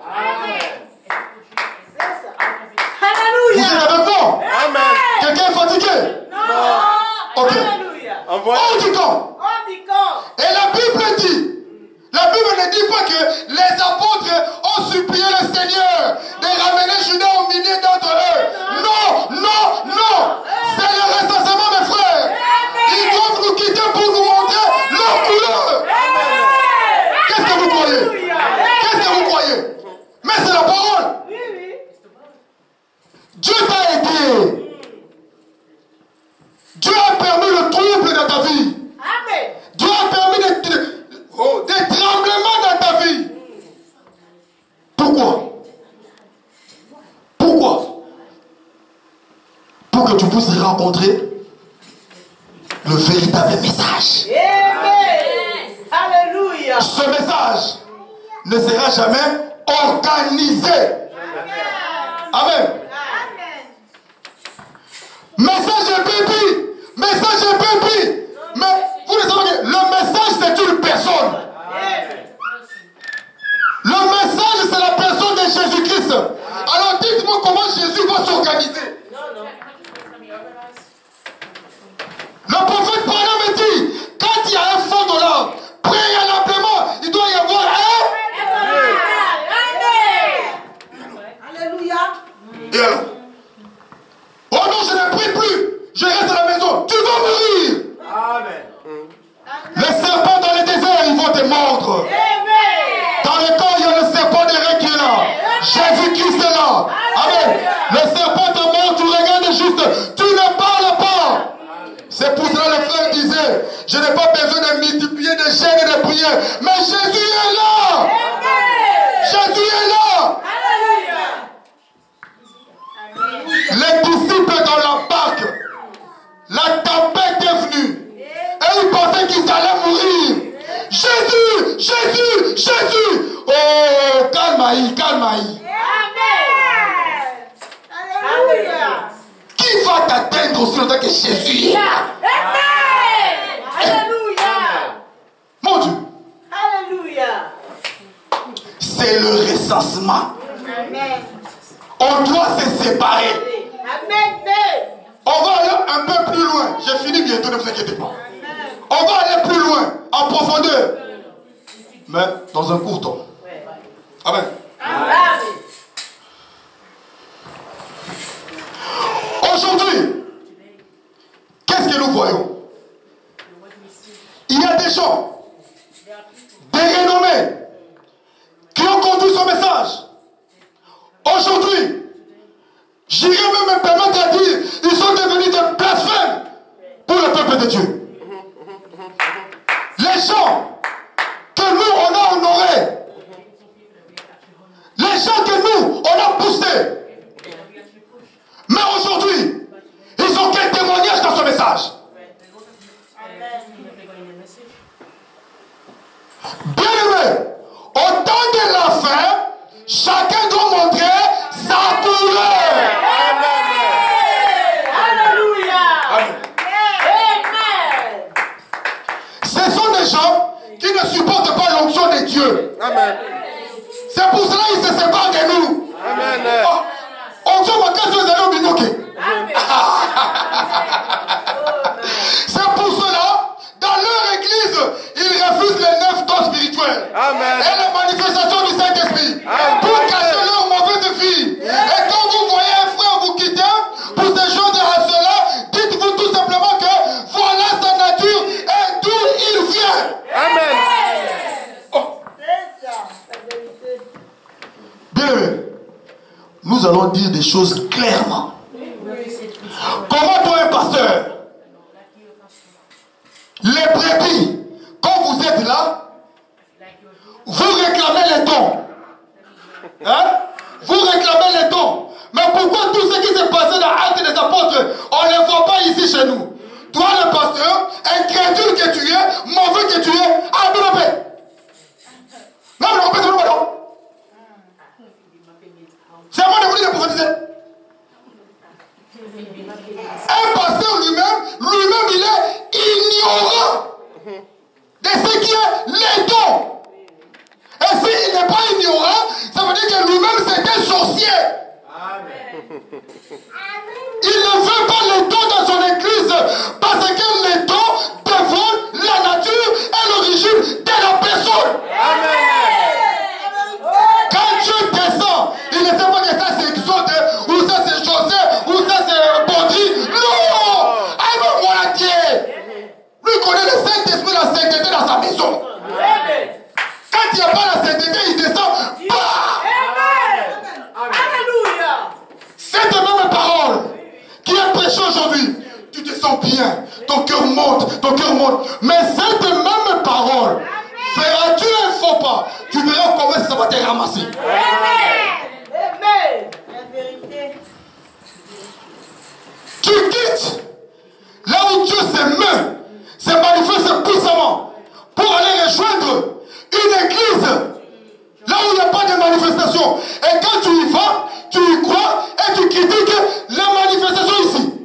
Vous êtes avec moi? Amen. Quelqu'un est fatigué? Non. Ok. Envoie. Hors du camp. Hors du camp. Et la Bible dit, la Bible ne dit pas que les apôtres ont supplié le Seigneur de ramener Judas au milieu d'entre eux. Non, non, non. C'est le recensement, mes frères. Ils doivent nous quitter pour nous montrer leur couleur. Qu'est-ce que vous croyez? Qu'est-ce que vous croyez? Mais c'est la parole. Oui, oui. Dieu t'a aidé. Dieu a permis le trouble dans ta vie. Amen. Dieu a permis des, des, oh, des tremblements dans ta vie. Pourquoi? Pourquoi? Pour que tu puisses rencontrer le véritable message. Amen. Alléluia. Ce message ne sera jamais organisé. Amen. Message est baby. Message est baby. Mais vous le savez que le message c'est une personne. Le message c'est la personne de Jésus-Christ. Alors dites-moi comment Jésus va s'organiser. Le prophète Branham me dit, quand il y a un faux dollar, préalablement, il doit y avoir un. Alléluia. Et alors? Oh non, je ne prie plus. Je reste à la maison. Tu vas mourir. Amen. Les serpents dans le désert, ils vont te mordre. Dans le temps, il y a le serpent de Ré qui est là. Jésus-Christ est là. Amen. Le serpent te mord, tu regardes juste. Tu ne parles pas. C'est pour cela le frère disait, je n'ai pas besoin de multiplier des chaînes et de prières. Mais Jésus est là. Jésus est là. Les disciples dans la barque, la tempête est venue. Et ils pensaient qu'ils allaient mourir. Jésus, Jésus, Jésus. Oh, calme-moi, calme-moi. Alléluia. Qui va t'atteindre aussi longtemps que Jésus est là? Alléluia. Mon Dieu. Alléluia. C'est le recensement. Amen. On doit se séparer. Amen. On va aller un peu plus loin. J'ai fini bientôt, ne vous inquiétez pas. On va aller plus loin, en profondeur. Mais dans un court temps. Amen. Amen. Aujourd'hui, qu'est-ce que nous voyons? Il y a des gens, des renommés, qui ont conduit son message. Aujourd'hui, j'irai même me permettre de dire, ils sont devenus des blasphèmes pour le peuple de Dieu. Les gens que nous on a honorés, les gens que nous on a poussés, mais aujourd'hui, ils ont quel témoignage dans ce message? Bien aimé, au temps de la fin, chacun doit montrer sa couleur. Alléluia. Amen. Amen. Ce sont des gens qui ne supportent pas l'onction de Dieu. Amen. C'est pour cela qu'ils se séparent de nous. Amen. Onction ma case aux allons binoquer. C'est pour cela, dans leur église, ils refusent les neuf dons spirituels. Amen. Et les manifestations du Saint-Esprit. Amen. Pour cacher leur mauvaise vie. Et quand vous voyez un frère vous quitter, pour se joindre à cela, dites-vous tout simplement que voilà sa nature et d'où il vient. Amen. Oh. C'est ça, la vérité. Bien aimé, nous allons dire des choses clairement. Comment toi un pasteur, les brebis, quand vous êtes là, vous réclamez les dons. Hein? Vous réclamez les dons. Mais pourquoi tout ce qui s'est passé dans l'Acte des Apôtres, on ne les voit pas ici chez nous? toi le pasteur, incrédule que tu es, mauvais que tu es, à la paix. Non, mais on peut se le non. C'est à moi de vous dire de prophétiser. Un pasteur lui-même, lui-même, il est ignorant de ce qui est les dons. Et s'il n'est pas ignorant, ça veut dire que lui-même c'est un sorcier. Amen. Il ne veut pas les dons dans son église parce que les dons dévoilent la nature et l'origine de la personne. Amen. Quand Dieu descend, il ne sait pas que ça c'est Exode, ou ça c'est José, ou ça c'est Baudry. Non! Amen, mon entier. Lui connaît le Saint-Esprit, la sainteté dans sa maison. Amen. Quand il n'y a pas la sainteté, il descend. Bah! Amen. Alléluia. Cette même parole qui est prêchée aujourd'hui, tu te sens bien, ton cœur monte, ton cœur monte. Mais cette même parole, feras-tu un faux pas, tu verras comment ça va te ramasser. Amen. Amen. La vérité. Tu quittes là où Dieu se met, se manifeste puissamment pour aller rejoindre une église là où il n'y a pas de manifestation. Et quand tu y vas, tu y crois et tu critiques la manifestation ici.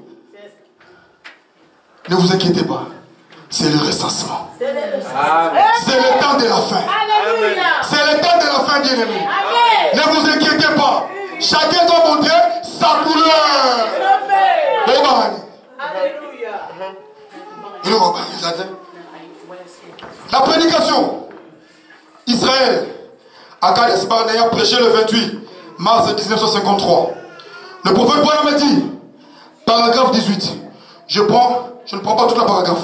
Ne vous inquiétez pas, c'est le recensement. C'est le temps de la fin. Alléluia. C'est le temps de la fin, bien-aimé. Amen. Ne vous inquiétez pas. Chacun doit montrer sa couleur. Amen. Alléluia. La prédication. Israël, à Kades Barnea, prêché le vingt-huit mars mille neuf cent cinquante-trois. Le prophète Branham a dit, paragraphe dix-huit. Je prends, je ne prends pas toute la paragraphe.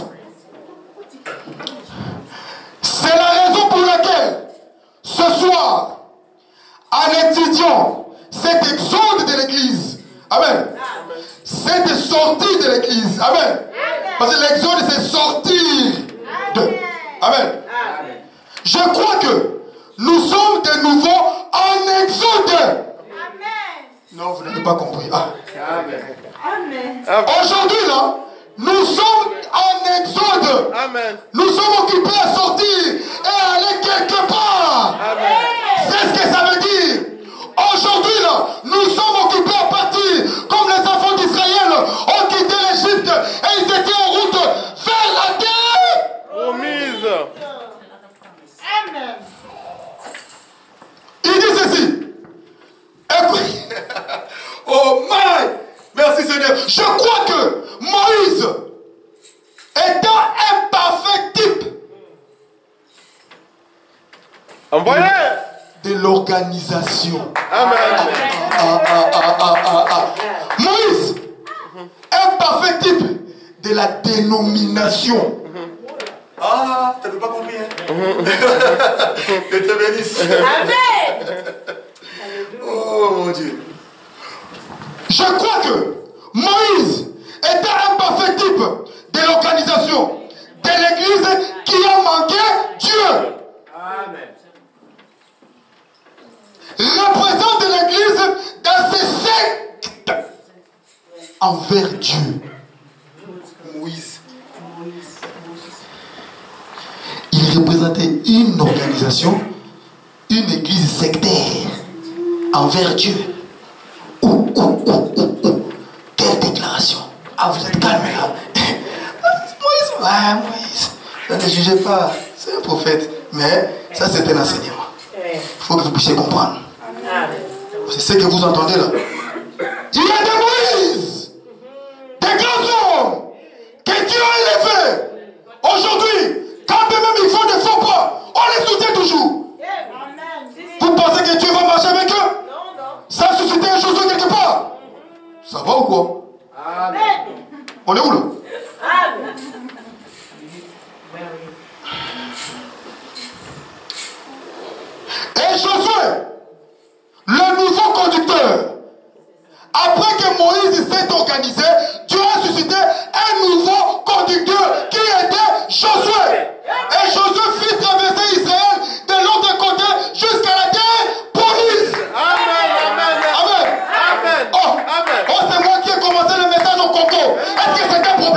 C'est la raison pour laquelle, ce soir, en étudiant cet exode de l'église, amen, cette sortie de l'église, amen, parce que l'exode c'est sortir de, amen. Je crois que nous sommes de nouveau en exode. Amen. Non, vous n'avez pas compris. Ah. Amen. Aujourd'hui, là, nous sommes en exode. Amen. Nous sommes occupés à sortir et aller quelque part. Amen. C'est ce que ça veut dire. Aujourd'hui, là, nous sommes occupés à partir comme les enfants d'Israël ont quitté l'Égypte et ils étaient en route vers la terre Promise. Amen. Il dit ceci. Écoute. Oh my. Merci Seigneur. Je crois que Moïse étant un parfait type Envoyez. de l'organisation. Amen. Ah, ah, ah, ah, ah, ah. Moïse, un parfait type de la dénomination. Ah, tu n'avais pas compris, hein? Que te bénisse. Amen. Oh mon Dieu. Je crois que Moïse était un parfait type de l'organisation de l'église qui a manqué Dieu. Amen. Représente l'église dans ses sectes envers Dieu. Moïse. Il représentait une organisation, une église sectaire envers Dieu. Ouh, ouh, ouh, ouh, ouh. Quelle déclaration. Ah, vous êtes calme là. Moïse, ouais, Moïse. Ne le jugez pas. C'est un prophète. Mais ça, c'est un enseignement. Il faut que vous puissiez comprendre. C'est ce que vous entendez là. Il y a des Moïse, des grands hommes que Dieu a élevés. Aujourd'hui, quand même ils font des faux pas, on les soutient toujours. Vous pensez que Dieu va marcher avec eux? Ça a suscité un chose quelque part. Ça va ou quoi? Amen. On est où là? Amen. Et Josué, le nouveau conducteur, après que Moïse s'est organisé, Dieu a suscité un nouveau conducteur qui était Josué. Et Josué fit traverser Israël de l'autre côté jusqu'à la terre promise. Amen. Amen. Amen. Amen. Oh, Amen. oh c'est moi qui ai commencé le message au Congo. Est-ce que c'est un problème?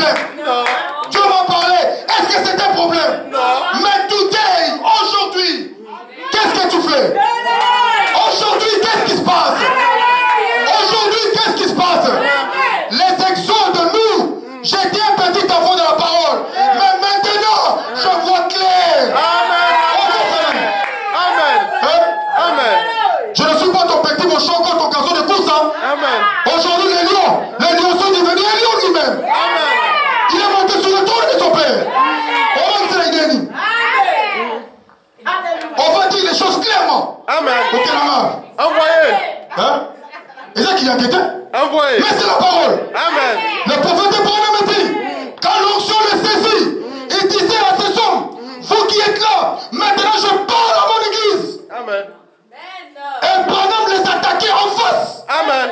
envoyement. Amen. Auquel homme. Envoyez. Hein? Et ça qui inquiétait. Envoyez. Mais c'est la parole. Amen. Le prophète Branham dit, quand l'onction le saisit, il disait à ces hommes, vous qui êtes là, maintenant je parle à mon église. Amen. Et Branham les attaquait en face. Amen.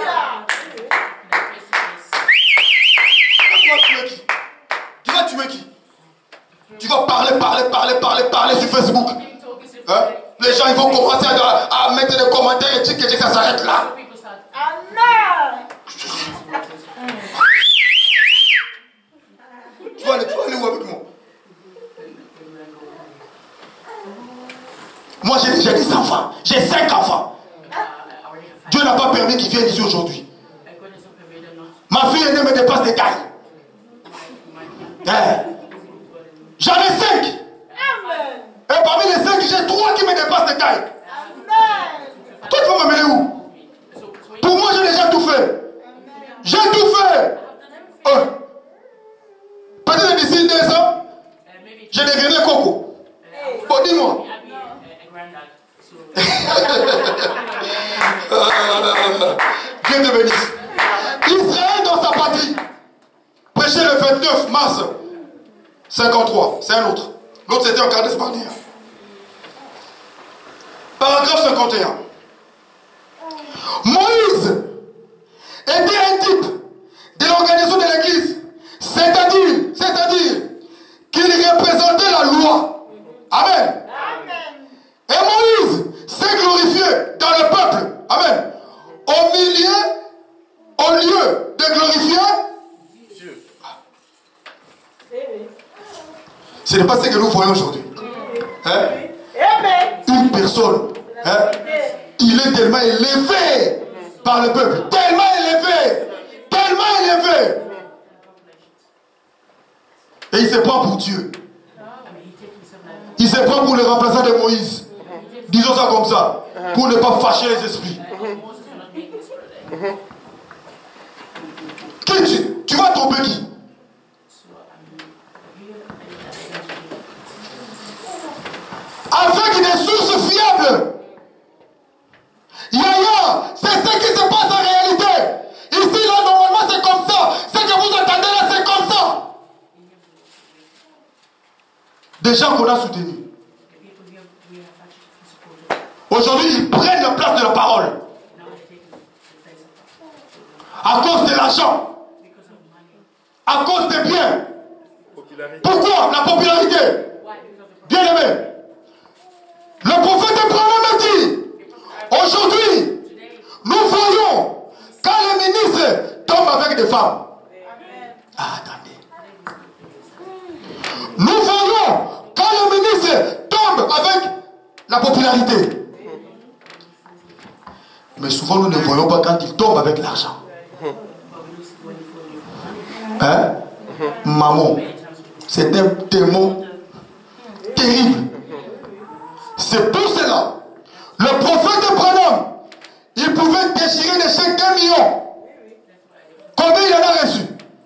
Tu vas tuer qui? Tu vas tuer qui? Tu vas parler, parler, parler, parler, parler sur Facebook. Hein? Les gens ils vont commencer à, à mettre des commentaires et dire que ça s'arrête là. Amen. Tu vas aller, tu vas aller où avec moi? Moi j'ai déjà des enfants. J'ai cinq enfants. Dieu n'a pas permis qu'ils viennent ici aujourd'hui. Ma fille aînée me dépasse des tailles. Hein? J'en ai cinq. Amen. Et parmi les cinq, j'ai trois qui me dépassent des tailles. Amen. Toi, tu vas m'amener où? Pour moi, j'ai déjà tout fait. J'ai tout fait. Oh. Peut-être d'ici deux ans, je deviendrai coco. Bon, dis-moi. Dieu te bénisse. Israël dans sa patrie. Prêché le vingt-neuf mars cinquante-trois. C'est un autre. L'autre, c'était en Cardès Barnéa. Paragraphe cinquante et un. Moïse était un type de l'organisation de l'église. C'est-à-dire, c'est-à-dire qu'il représentait la loi. Amen. Amen. Et Moïse s'est glorifié dans le peuple. Amen. Au milieu, au lieu de glorifier Dieu. Ce n'est pas ce que nous voyons aujourd'hui. Hein? Une personne, hein? Il est tellement élevé par le peuple. Tellement élevé. Tellement élevé. Et il se prend pour Dieu. Il se prend pour le remplaçant de Moïse. Disons ça comme ça. Pour ne pas fâcher les esprits. Qui tu, tu vas tromper qui? Avec des sources fiables. Yaya, c'est ce qui se passe en réalité. Ici, là, normalement, c'est comme ça. Ce que vous entendez là, c'est comme ça. Des gens qu'on a soutenus. Aujourd'hui, ils prennent la place de la parole. À cause de l'argent. À cause des biens. Pourquoi? La popularité. Bien aimé. Le prophète Branham dit, aujourd'hui, nous voyons quand les ministres tombent avec des femmes. Ah, attendez. Nous voyons quand les ministres tombent avec la popularité. Mais souvent, nous ne voyons pas quand ils tombent avec l'argent. Hein? Maman, c'est un démon terrible. C'est pour cela, le prophète Branham, il pouvait déchirer des chèques d'un million. Combien il en a reçu?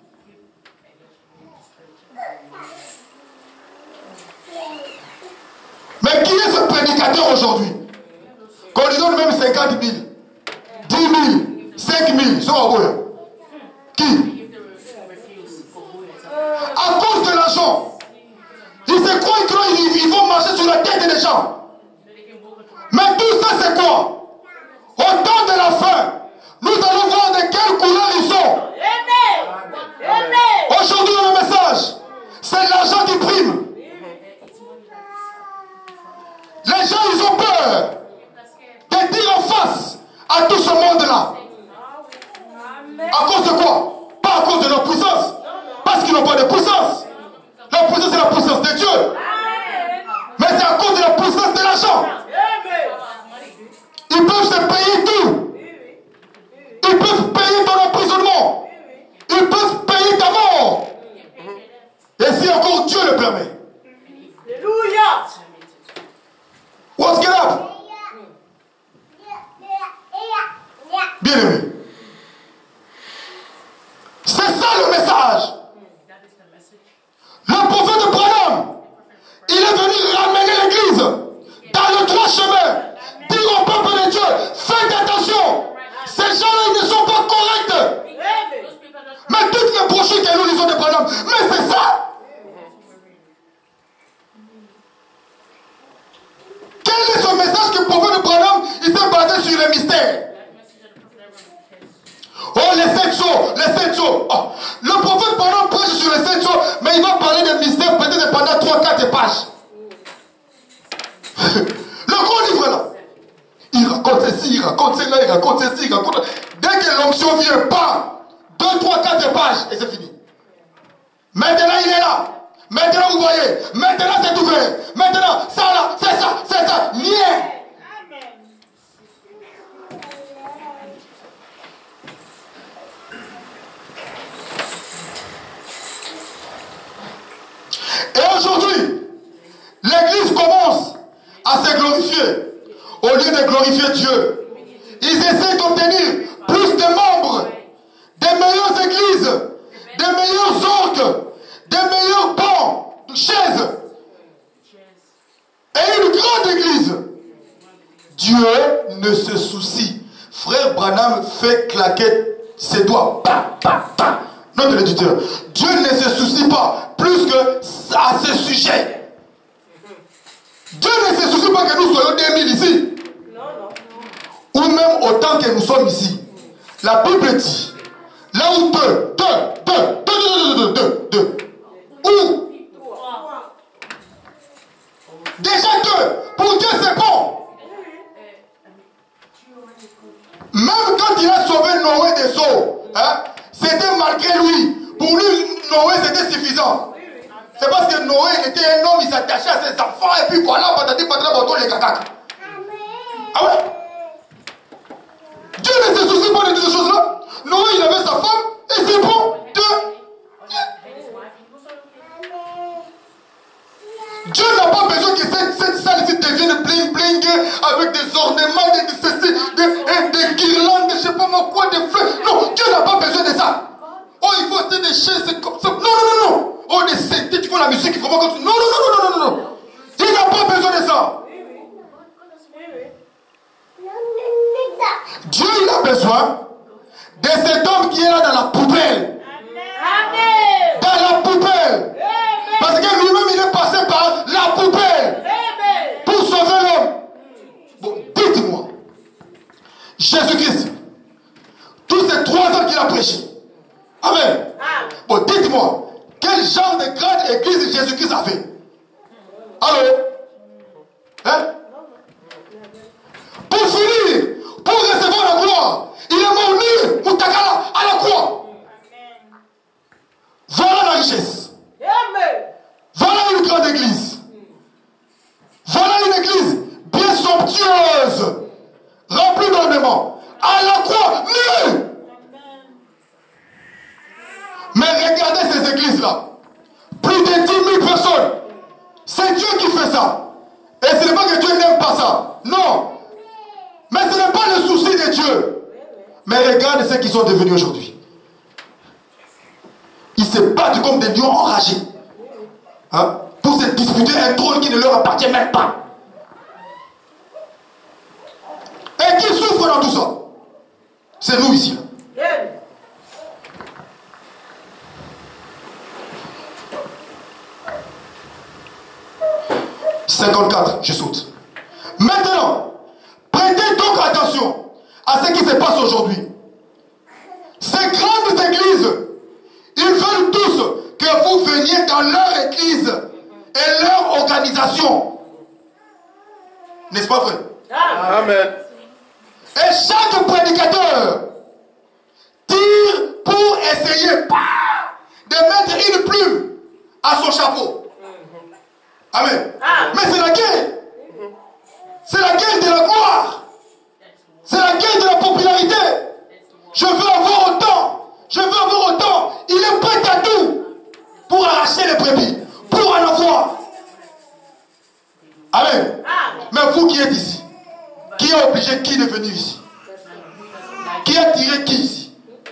Mais qui est ce prédicateur aujourd'hui? Qu'on lui donne même cinquante mille, dix mille, cinq mille, sur un qui? À cause de l'argent. Ils se croient qu'ils vont marcher sur la tête des gens. Mais tout ça, c'est quoi? Au temps de la fin, nous allons voir de quelle couleur ils sont. Aujourd'hui, le message, c'est l'argent qui prime. Les gens, ils ont peur de dire en face à tout ce monde-là. À cause de quoi? Pas à cause de leur puissance. Parce qu'ils n'ont pas de puissance. La puissance, c'est la puissance de Dieu. Mais c'est à cause de la puissance de l'argent. Ils peuvent se payer tout. Ils peuvent payer ton emprisonnement. Ils peuvent payer ta mort. Et si encore Dieu le permet. Alléluia. What's get up? Bien aimé. C'est ça le message. Le prophète Branham, il est venu ramener l'église dans le droit basé sur les mystères. Oh, les sept jours, les sept jours. Oh, le prophète pendant prêche sur les sept jours, mais il va parler des mystères peut-être pendant trois quatre pages. Le gros livre là. Il raconte ceci, il raconte cela, il raconte ceci, il raconte. Dès que l'onction vient, pas deux, trois, quatre pages et c'est fini. Maintenant il est là. Maintenant vous voyez. Maintenant c'est ouvert. Maintenant ça là, c'est ça, c'est ça. Rien. Et aujourd'hui, l'église commence à se glorifier. Au lieu de glorifier Dieu, ils essaient d'obtenir plus de membres, des meilleures églises, des meilleurs orgues, des meilleurs bancs, de chaises. Et une grande église. Dieu ne se soucie. Frère Branham fait claquer ses doigts. Bah, bah, bah. Notre éditeur. Dieu ne se soucie pas plus que à ce sujet. Dieu ne se soucie pas que nous soyons deux mille ici. Ou même autant que nous sommes ici. La Bible dit, là où deux, deux, deux, deux, deux, deux, deux, deux, où déjà deux, pour Dieu c'est bon. Même quand il a sauvé Noé des eaux, hein, c'était malgré lui. Pour lui, Noé c'était suffisant. C'est parce que Noé était un homme, il s'attachait à ses enfants et puis voilà, patati patata, bâton les cacacs. Ah ouais? Dieu ne se soucie pas de toutes ces choses-là. Noé, il avait sa femme et c'est bon. Dieu, Dieu n'a pas besoin que cette, cette salle ici devienne bling bling avec des ornements, des, des, des, des, des guirlandes, je ne sais pas moi quoi, des fleurs. Non, Dieu n'a pas besoin de ça. Oh, il faut acheter des chaises comme ça. Non, non, non, non. Oh, des synthés, tu vois la musique, il faut pas comme ça. Non, non, non, non, non, non. Il n'a pas besoin de ça. Dieu, il a besoin de cet homme qui est là dans la poubelle. Amen. Dans la poubelle. Amen. Parce que lui-même, il est passé par la poubelle. Amen. Pour sauver l'homme. Bon, dites-moi, Jésus-Christ, tous ces trois ans qu'il a prêché. Amen. Bon, dites-moi, quel genre de grande église Jésus-Christ a fait? Allô? Hein? Pour finir, pour recevoir la gloire, il est mort nu, Moutakala, à la croix. Voilà la richesse. Amen. Voilà une grande église. Voilà une église bien somptueuse, remplie d'ornements. À la croix, nu. Mais regardez ces églises-là. Plus de dix mille personnes. C'est Dieu qui fait ça. Et ce n'est pas que Dieu n'aime pas ça. Non. Mais ce n'est pas le souci de Dieu. Mais regarde ce qu'ils sont devenus aujourd'hui. Ils se battent comme des lions enragés. Hein? Pour se disputer un trône qui ne leur appartient même pas. Et qui souffre dans tout ça? C'est nous ici. Là. cinquante-quatre, je saute. Maintenant, prêtez donc attention à ce qui se passe aujourd'hui. Ces grandes églises, ils veulent tous que vous veniez dans leur église et leur organisation. N'est-ce pas vrai? Amen. Et chaque prédicateur tire pour essayer bah, de mettre une plume à son chapeau. Amen. Mais c'est la guerre. C'est la guerre de la gloire. C'est la guerre de la popularité. Je veux avoir autant. Je veux avoir autant. Il est prêt à tout pour arracher les brebis, pour en avoir. Amen. Mais vous qui êtes ici, qui a obligé qui de venir ici? Qui a tiré qui ici?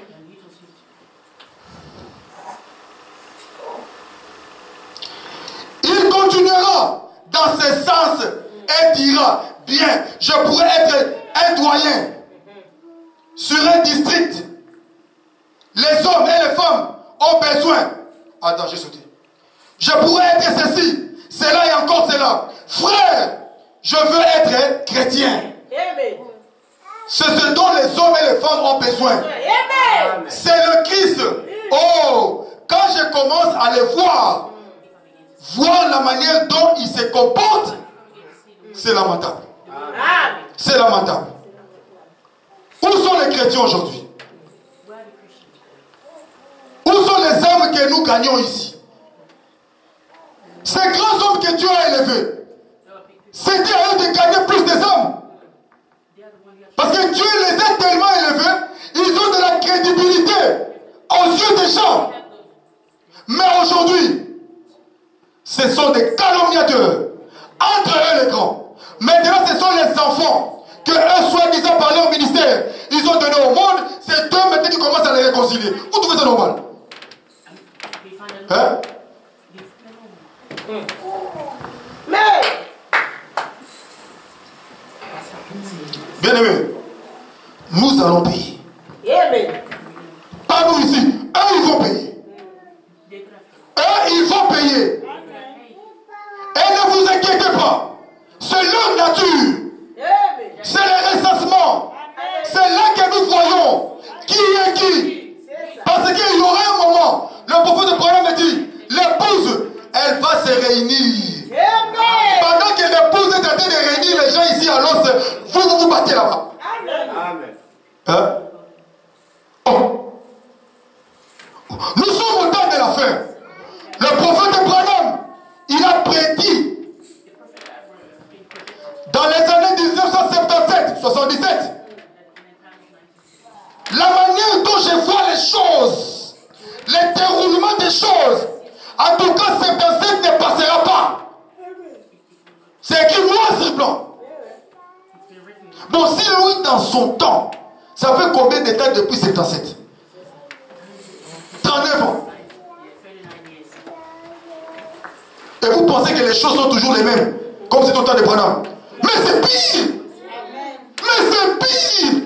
Il continuera dans ce sens et dira, bien, je pourrais être un doyen sur un district. Les hommes et les femmes ont besoin. Attends, j'ai sauté. Je pourrais être ceci, cela et encore cela. Frère, je veux être chrétien. C'est ce dont les hommes et les femmes ont besoin. Amen. C'est le Christ. Oh, quand je commence à les voir, voir la manière dont ils se comportent, c'est lamentable. C'est lamentable. Où sont les chrétiens aujourd'hui? Où sont les âmes que nous gagnons ici? Ces grands hommes que Dieu a élevés, c'était à eux de gagner plus des âmes. Parce que Dieu les a tellement élevés, ils ont de la crédibilité aux yeux des gens. Mais aujourd'hui, ce sont des calomniateurs. Entre eux les grands. Maintenant, ce sont les enfants que eux, soi-disant, par leur ministère, ils ont donné au monde. C'est eux maintenant qui commencent à les réconcilier. Vous trouvez ça normal? Hein? Mais Bien aimé, nous allons payer. Amen. Pas nous ici. Eux, ils vont payer. Eux, ils vont payer. Et ne vous inquiétez pas. C'est leur nature. Amen. C'est le recensement. C'est là que nous voyons qui est qui. Parce qu'il y aura un moment, le prophète de Branham me dit, l'épouse, elle va se réunir. Amen. Pendant que l'épouse est en train de réunir les gens ici à l'os, vous vous, vous battez là-bas. Amen. Hein? Oh. Nous sommes au temps de la fin. Le prophète Branham, il a prédit dans les années mille neuf cent soixante-dix-sept, soixante-dix-sept, la manière dont je vois les choses, le déroulement des choses. En tout cas, soixante-dix-sept ne passera pas. C'est écrit noir sur blanc. Bon, si lui, dans son temps, ça fait combien de temps depuis soixante-dix-sept? trente-neuf ans. Et vous pensez que les choses sont toujours les mêmes, comme c'est au temps de Branham. Mais c'est pire. Mais c'est pire.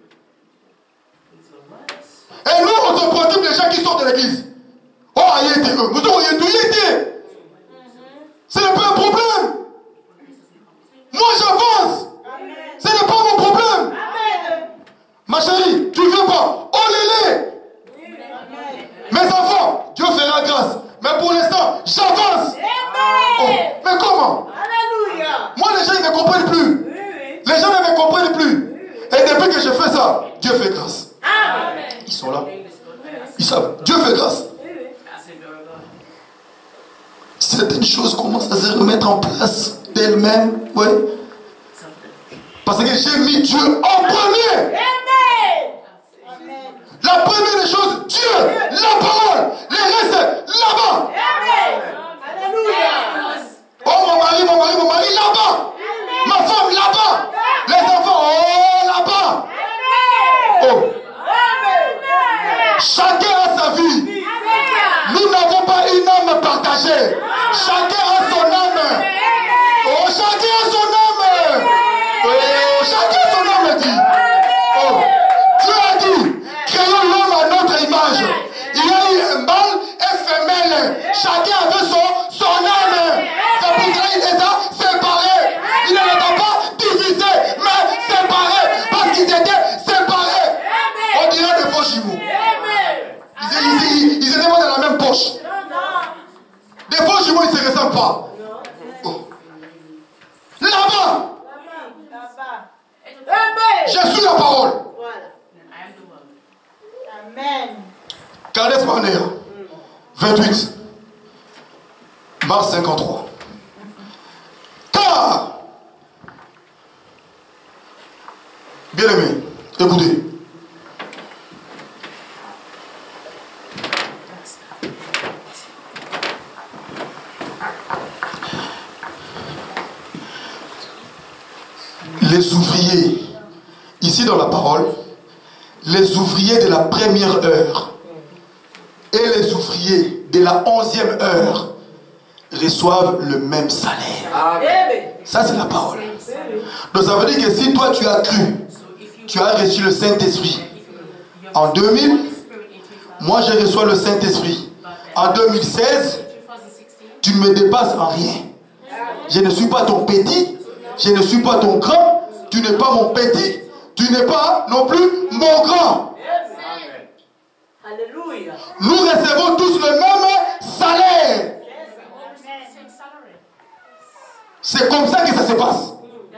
Et nous, on se préoccupe des gens qui sortent de l'église. Oh, il était eux. Nous avons été. Ce n'est pas un problème. Moi, j'avance. Ce n'est pas mon problème. Ma chérie, tu ne veux pas. Oh, lélé. Mes enfants, Dieu fera grâce. Mais pour l'instant, j'avance. Oh, mais comment? Alléluia. Moi, les gens, ils ne me comprennent plus. Les gens ne me comprennent plus. Et depuis que je fais ça, Dieu fait grâce. Amen. Ils sont là. Ils savent. Dieu fait grâce. Certaines choses commencent à se remettre en place d'elles-mêmes. Oui. Parce que j'ai mis Dieu en premier. Amen. La première des choses, Dieu, la parole. Les restes, là-bas. Amen. Alléluia. Oh, mon mari, mon mari, mon mari, là-bas. Ma femme, là-bas. Les enfants, oh, là-bas. Oh. Chacun a sa vie. Nous n'avons pas une âme partagée. Chacun a son âme. Oh, chacun a son âme. Oh, chacun a son âme, dit. Oh, Dieu a dit, créons l'homme à notre image. Il y a eu un mâle et femelle. Chacun avait son, son âme. C'est pour ça qu'il les a séparés. Il ne les a pas divisés, mais séparés. Parce qu'ils étaient séparés. On dirait des faux jumeaux. Ils, ils, ils, ils étaient pas dans la même poche. Des faux jumeaux, ils ne se ressemblent pas. Oh. Là-bas, je suis la parole. Amen. Candace Barnea, vingt-huit mars cinquante-trois. Car, bien aimé, écoutez. Les ouvriers, ici dans la parole, les ouvriers de la première heure et les ouvriers de la onzième heure reçoivent le même salaire. Amen. Ça, c'est la parole. Donc, ça veut dire que si toi, tu as cru, tu as reçu le Saint-Esprit en deux mille, moi, je reçois le Saint-Esprit en deux mille seize, tu ne me dépasses en rien. Je ne suis pas ton petit, je ne suis pas ton grand, tu n'es pas mon petit, tu n'es pas non plus mon grand. Amen. Alléluia. Nous recevons tous le même salaire. C'est comme ça que ça se passe.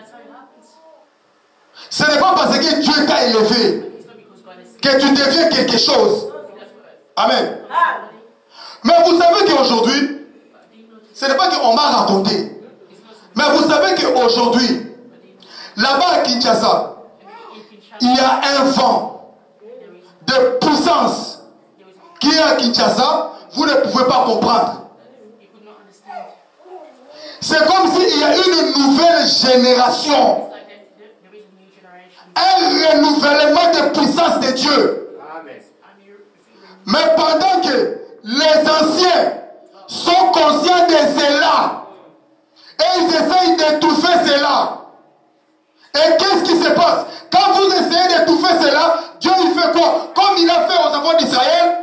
Ce n'est pas parce que Dieu t'a élevé que tu deviens quelque chose. Amen. Mais vous savez qu'aujourd'hui, ce n'est pas qu'on m'a raconté. Mais vous savez qu'aujourd'hui, là-bas à Kinshasa, il y a un vent de puissance qui est à Kinshasa, vous ne pouvez pas comprendre. C'est comme s'il y a une nouvelle génération. Un renouvellement de puissance de Dieu. Amen. Mais pendant que les anciens sont conscients de cela, et ils essayent d'étouffer cela. Et qu'est-ce qui se passe? Quand vous essayez d'étouffer cela, Dieu il fait quoi? Comme il a fait aux enfants d'Israël.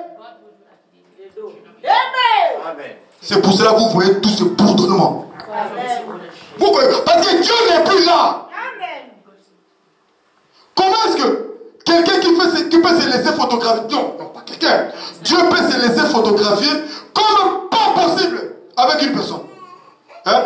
Amen. C'est pour cela que vous voyez tout ce bourdonnement. Vous voyez, parce que Dieu n'est plus là. Comment est-ce que quelqu'un qui, fait, qui peut se laisser photographier, non, non pas quelqu'un, Dieu peut se laisser photographier comme pas possible avec une personne. Hein?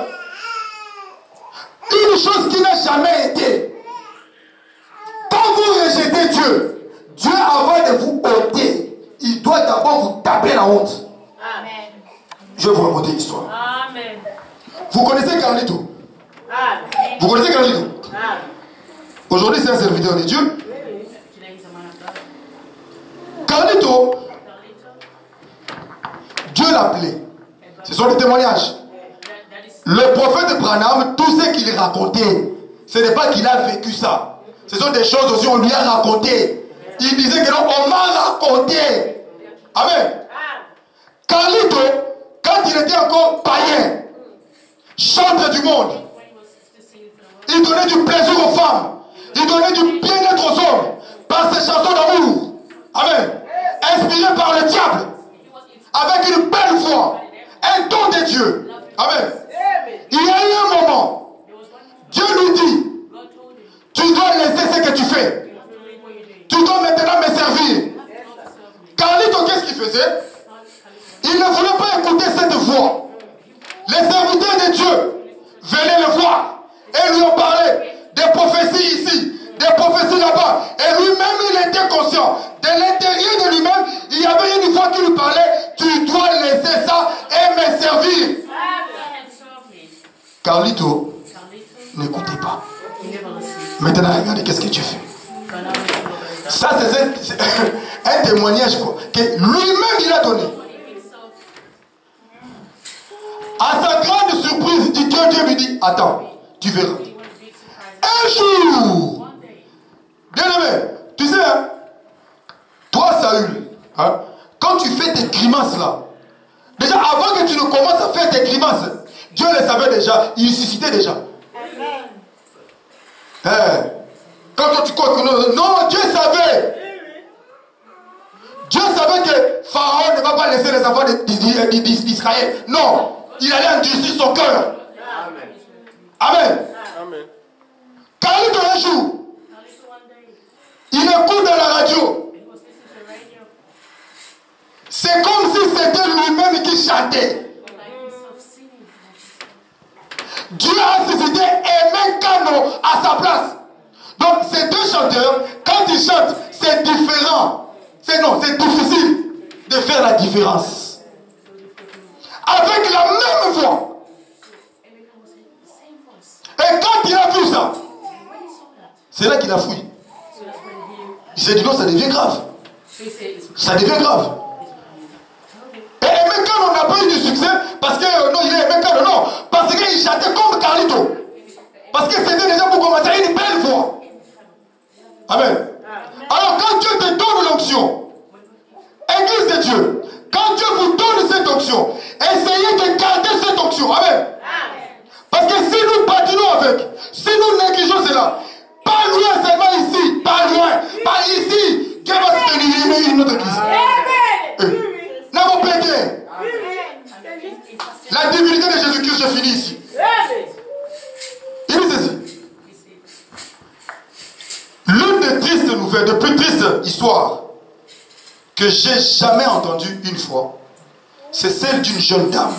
Une chose qui n'a jamais été. Quand vous rejetez Dieu, Dieu avant de vous ôter, il doit d'abord vous taper la honte. Amen. Je vais vous raconter l'histoire. Amen. Vous connaissez Carlito? Amen. Vous connaissez Carlito? Amen. Aujourd'hui c'est un serviteur de Dieu. Carlito, Dieu l'appelait. Ce sont des témoignages. Le prophète Branham, tout ce qu'il racontait, ce n'est pas qu'il a vécu ça. Ce sont des choses aussi on lui a raconté. Il disait que non, on m'a raconté. Amen. Carlito, quand il était encore païen, chantre du monde, il donnait du plaisir aux femmes, il donnait du bien-être aux hommes par ses chansons d'amour. Amen. Inspiré par le diable, avec une belle voix, un don de Dieu. Amen. Il y a eu un moment, Dieu lui dit, tu dois laisser ce que tu fais. Tu dois maintenant me servir. Carlito, qu'est-ce qu'il faisait? Il ne voulait pas écouter cette voix. Les serviteurs de Dieu venaient le voir et lui ont parlé des prophéties ici, des prophéties là-bas. Et lui-même, il était conscient. De l'intérieur de lui-même, il y avait une voix qui lui parlait. Tu dois laisser ça et me servir. Carlito, n'écoutez pas. Maintenant, regardez qu'est-ce que Dieu fait. Ça, c'est un, un témoignage quoi, que lui-même il a donné. À sa grande surprise, Dieu, Dieu lui dit, attends, tu verras. Un jour, bien aimé, tu sais, hein, toi Saül, hein, quand tu fais tes grimaces là, déjà avant que tu ne commences à faire tes grimaces, Dieu le savait déjà, il suscitait déjà. Hein, quand toi, tu crois que non, non, Dieu savait. Dieu savait que Pharaon ne va pas laisser les enfants d'Israël. Non. Il allait endurcir son cœur. Amen. Amen. Amen. Carlito un jour, il écoute dans la radio. C'est comme si c'était lui-même qui chantait. Dieu a suscité Aimé Kano à sa place. Donc ces deux chanteurs, quand ils chantent, c'est différent. C'est non, c'est difficile de faire la différence. Avec la même voix. Et quand il a vu ça, c'est là qu'il a fui. Il s'est dit non, ça devient grave. Ça devient grave. Et Aimé Kano n'a pas eu du succès parce que euh, non, il est Aimé Kano, non. Parce qu'il chantait comme Carlito. Parce que c'était déjà pour commencer une belle voix. Amen. Alors quand Dieu te donne l'onction, Église de Dieu, quand Dieu vous donne cette onction, essayez de garder cette onction. Amen. Parce que si nous patinons avec, si nous négligeons cela, pas loin seulement ici, pas loin, pas ici, Dieu va se tenir une autre église. N'avons pas été. La divinité de Jésus-Christ, je finis ici. Il dit ceci. L'une des que j'ai jamais entendue une fois, c'est celle d'une jeune dame.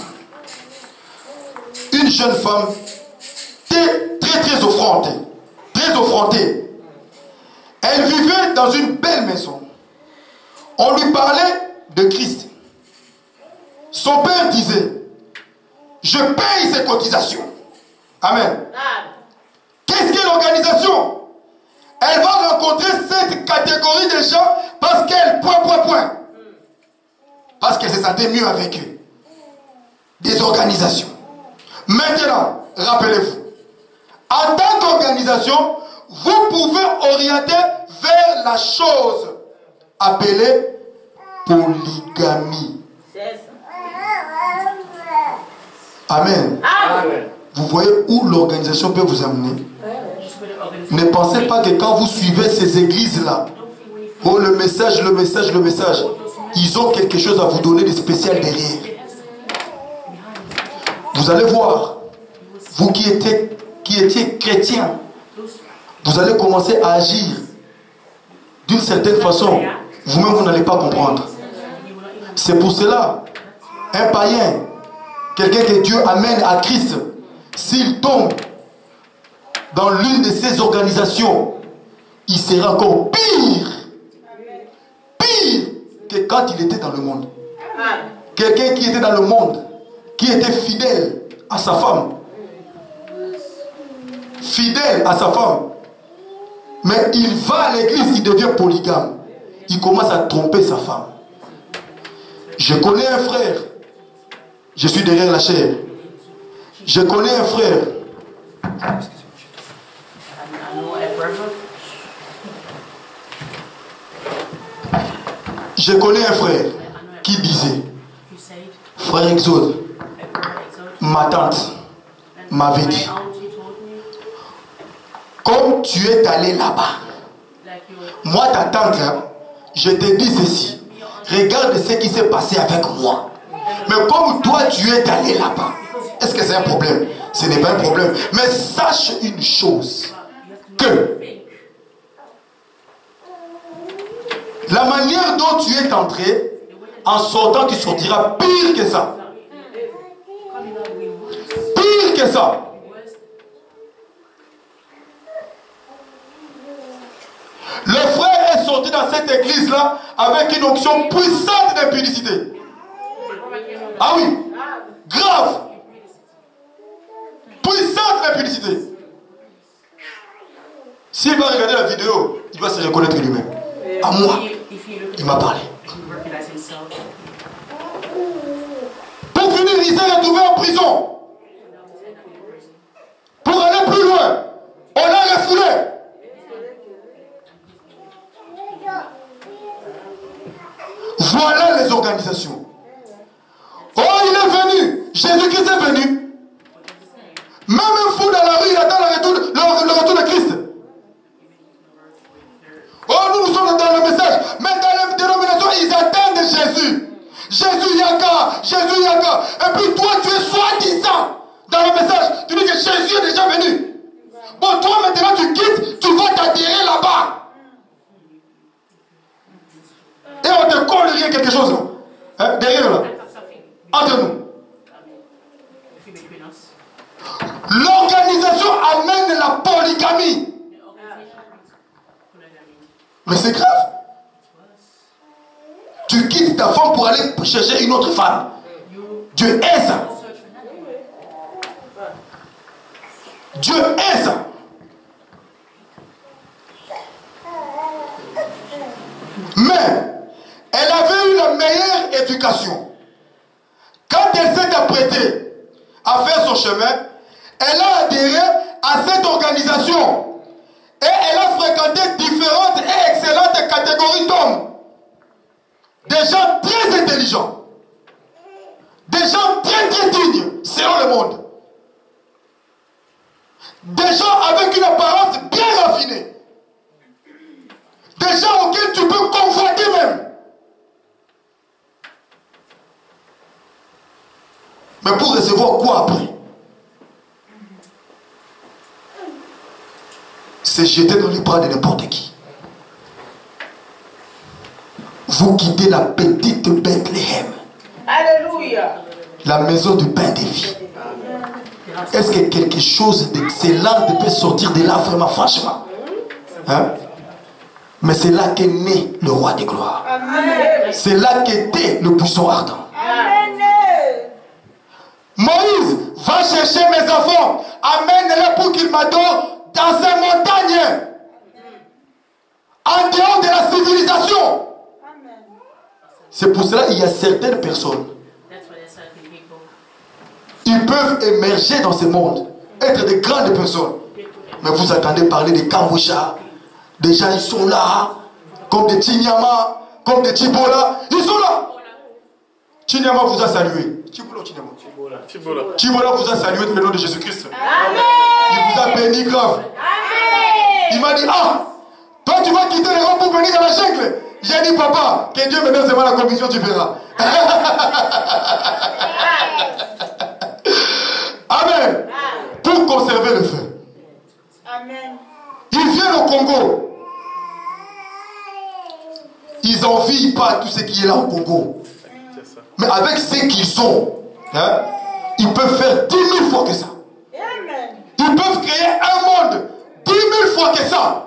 Une jeune femme très très très offrantée. Très offrantée. Elle vivait dans une belle maison. On lui parlait de Christ. Son père disait, je paye ses cotisations. Amen. Qu'est-ce qu'est l'organisation? Elle va rencontrer cette catégorie de gens parce qu'elle, point, point, point. Parce qu'elle se sentait mieux avec eux. Des organisations. Maintenant, rappelez-vous, en tant qu'organisation, vous pouvez orienter vers la chose appelée polygamie. Amen. Amen. Vous voyez où l'organisation peut vous amener. Ne pensez pas que quand vous suivez ces églises-là, oh le message, le message, le message, ils ont quelque chose à vous donner de spécial derrière. Vous allez voir, vous qui étiez, qui étiez chrétien, vous allez commencer à agir d'une certaine façon. Vous-même, vous n'allez pas comprendre. C'est pour cela, un païen, quelqu'un que Dieu amène à Christ, s'il tombe dans l'une de ces organisations, il sera encore pire, pire que quand il était dans le monde. Quelqu'un qui était dans le monde, qui était fidèle à sa femme, fidèle à sa femme, mais il va à l'église, il devient polygame, il commence à tromper sa femme. Je connais un frère, je suis derrière la chair, je connais un frère. Je connais un frère qui disait, frère Exode, ma tante m'avait dit, comme tu es allé là-bas, moi ta tante, hein, je te dis ceci, regarde ce qui s'est passé avec moi. Mais comme toi tu es allé là-bas, est-ce que c'est un problème? Ce n'est pas un problème. Mais sache une chose, que la manière dont tu es entré, en sortant tu sortiras pire que ça. Pire que ça. Le frère est sorti dans cette église-là avec une onction puissante d'impudicité. Ah oui, grave. Puissante d'impudicité. S'il va regarder la vidéo, il va se reconnaître lui-même. À moi, il m'a parlé. Pour finir, il s'est retrouvé en prison. Pour aller plus loin, on l'a refoulé. Voilà les organisations. Oh, il est venu. Jésus-Christ est venu. Même un fou dans la rue, il attend le retour, le, le retour de Christ. Oh, nous, nous sommes dans le message. Mais dans les dénominations, ils attendent Jésus. Jésus Yaka, Jésus Yaka. Et puis toi, tu es soi-disant dans le message. Tu dis que Jésus est déjà venu. Bon, toi, maintenant, tu quittes, tu vas t'adhérer là-bas. Et on te colle rien quelque chose là. Hein, derrière là. Entre nous. L'organisation amène la polygamie. Mais c'est grave. Tu quittes ta femme pour aller chercher une autre femme. Dieu est ça. Dieu est ça. Mais elle avait eu la meilleure éducation. Quand elle s'est apprêtée à faire son chemin, elle a adhéré à cette organisation. Et elle a fréquenté différentes et excellentes catégories d'hommes. Des gens très intelligents. Des gens très très dignes, selon le monde. Des gens avec une apparence bien raffinée. Des gens auxquels tu peux convoiter même. Mais pour recevoir quoi après? C'est jeter dans les bras de n'importe qui. vous quittez la petite Bethléem, Alléluia. la maison du pain des vies. Est-ce que quelque chose d'excellent peut sortir de là, vraiment, franchement? Hein? Mais c'est là qu'est né le roi des gloires. C'est là qu'était le buisson ardent. Amen. Moïse, va chercher mes enfants, amène-les pour qu'ils m'adorent dans ces montagnes, en dehors de la civilisation. C'est pour cela qu'il y a certaines personnes, ils peuvent émerger dans ce monde, être de grandes personnes. Mais vous attendez parler de Kambocha, des gens ils sont là, comme des Chinyama, comme des Chibola, ils sont là. Chinyama vous a salué. Chibola, Chinyama. Chibola. Chibola vous a salué dans le nom de Jésus-Christ. Amen. Il vous a béni grave. Amen. Il m'a dit, ah, toi tu vas quitter l'Europe pour venir dans la jungle. J'ai dit, papa, que Dieu me donne seulement la commission, tu verras. Amen. Pour conserver le feu. Amen. Ils viennent au Congo. Ils n'envient pas tout ce qui est là au Congo. Mais avec ce qu'ils ont, hein, ils peuvent faire dix mille fois que ça. Amen. Ils peuvent créer un monde dix mille fois que ça.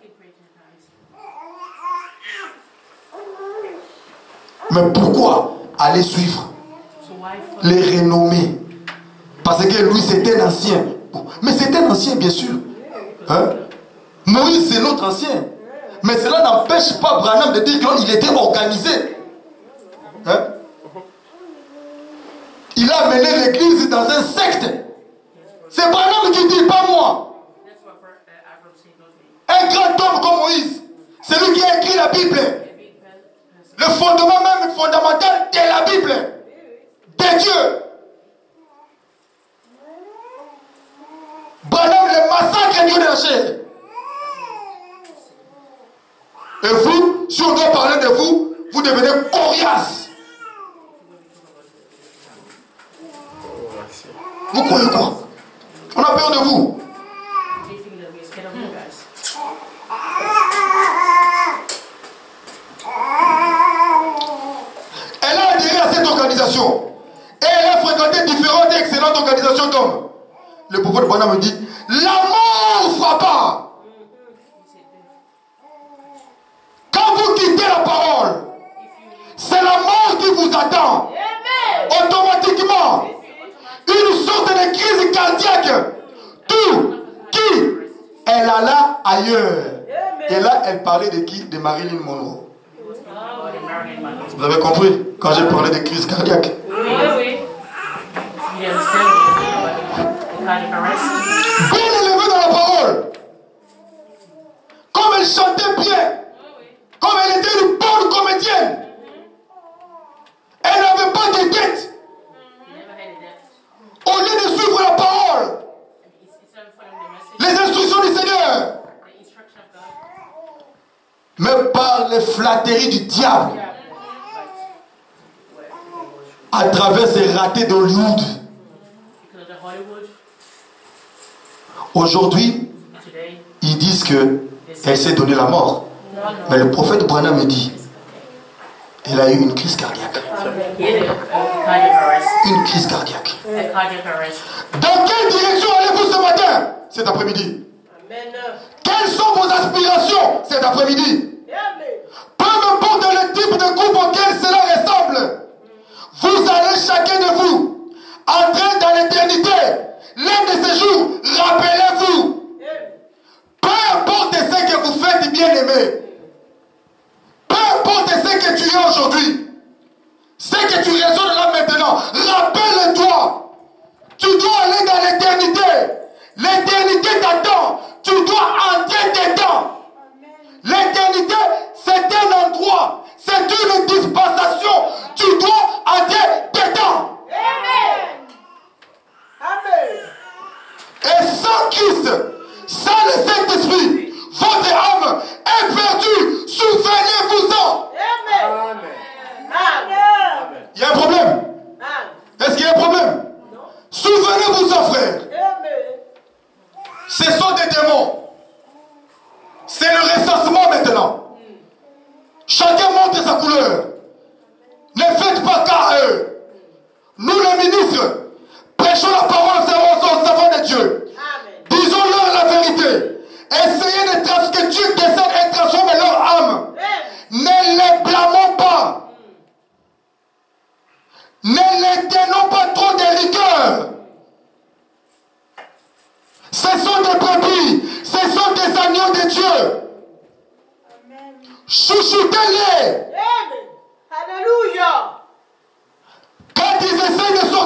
Mais pourquoi aller suivre les renommés? Parce que lui c'était un ancien. Mais c'était un ancien bien sûr. Hein? Moïse c'est l'autre ancien. Mais cela n'empêche pas Branham de dire qu'il était organisé. Hein? Il a mené l'église dans un secte. C'est Branham qui dit, pas moi. Un grand homme comme Moïse, c'est lui qui a écrit la Bible. Le fondement même fondamental de la Bible, de Dieu. Branham le massacre Dieu de la chair. Et vous, si on doit parler de vous, vous devenez coriace. Vous croyez quoi? On a peur de vous. Elle a adhéré à cette organisation. Et elle a fréquenté différentes et excellentes organisations comme le prophète Branham me dit, la mort frappa. Quand vous quittez la parole, c'est la mort qui vous attend. Automatiquement. Une sorte de crise cardiaque. Tout qui elle alla ailleurs. Et là, elle parlait de qui? De Marilyn Monroe. Vous avez compris quand j'ai parlé de crise cardiaque? Oui, oui. Bien élevée dans la parole. Comme elle chantait bien. Comme elle était une bonne comédienne. Elle n'avait pas de dette. Au lieu de suivre la parole, les instructions du Seigneur, mais par les flatteries du diable, à travers ces ratés d'Hollywood. Aujourd'hui, ils disent qu'elle s'est donné la mort. Mais le prophète Branham me dit, elle a eu une crise cardiaque. Une crise cardiaque. Dans quelle direction allez-vous ce matin, cet après-midi? Quelles sont vos aspirations cet après-midi? Peu importe le type de groupe auquel cela ressemble, vous allez chacun de vous entrer dans l'éternité. L'un de ces jours, rappelez-vous, peu importe ce que vous faites, bien-aimé, peu importe ce que tu es aujourd'hui, ce que tu raisonnes là maintenant, rappelle-toi, tu dois aller dans l'éternité. L'éternité t'attend, tu dois entrer dedans. L'éternité, c'est un endroit, c'est une dispensation, tu dois entrer dedans. Amen. Amen. Et sans Christ, sans le Saint-Esprit, votre âme est perdue. Souvenez-vous-en. Amen. Amen. Il y a un problème. Est-ce qu'il y a un problème? Souvenez-vous-en, frère. Ce sont des démons. C'est le recensement maintenant. Chacun monte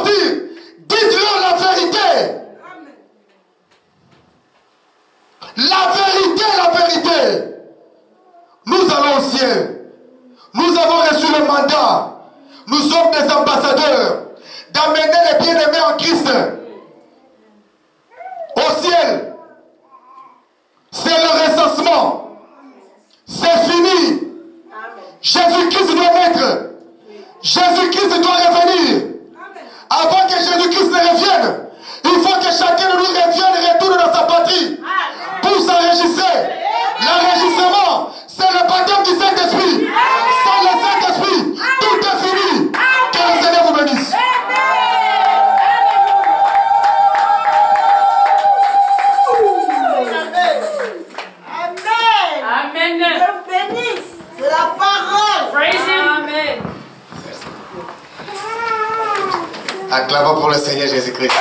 sortir, dites-leur la vérité. La vérité, la vérité. Nous allons au ciel. Nous avons reçu le mandat. Nous sommes des ambassadeurs d'amener les bien-aimés en Christ au ciel. C'est le recensement. C'est fini. Jésus-Christ doit naître. Jésus-Christ doit revenir. Avant que Jésus-Christ ne revienne, il faut que chacun de nous revienne et retourne dans sa patrie pour s'enregistrer. L'enregistrement, c'est le baptême du Saint-Esprit. Sans le Saint-Esprit, tout est fini. Que le Seigneur vous bénisse. Amen. Dieu bénisse. C'est la parole. Praise him. Amen. Acclamons pour le Seigneur Jésus-Christ.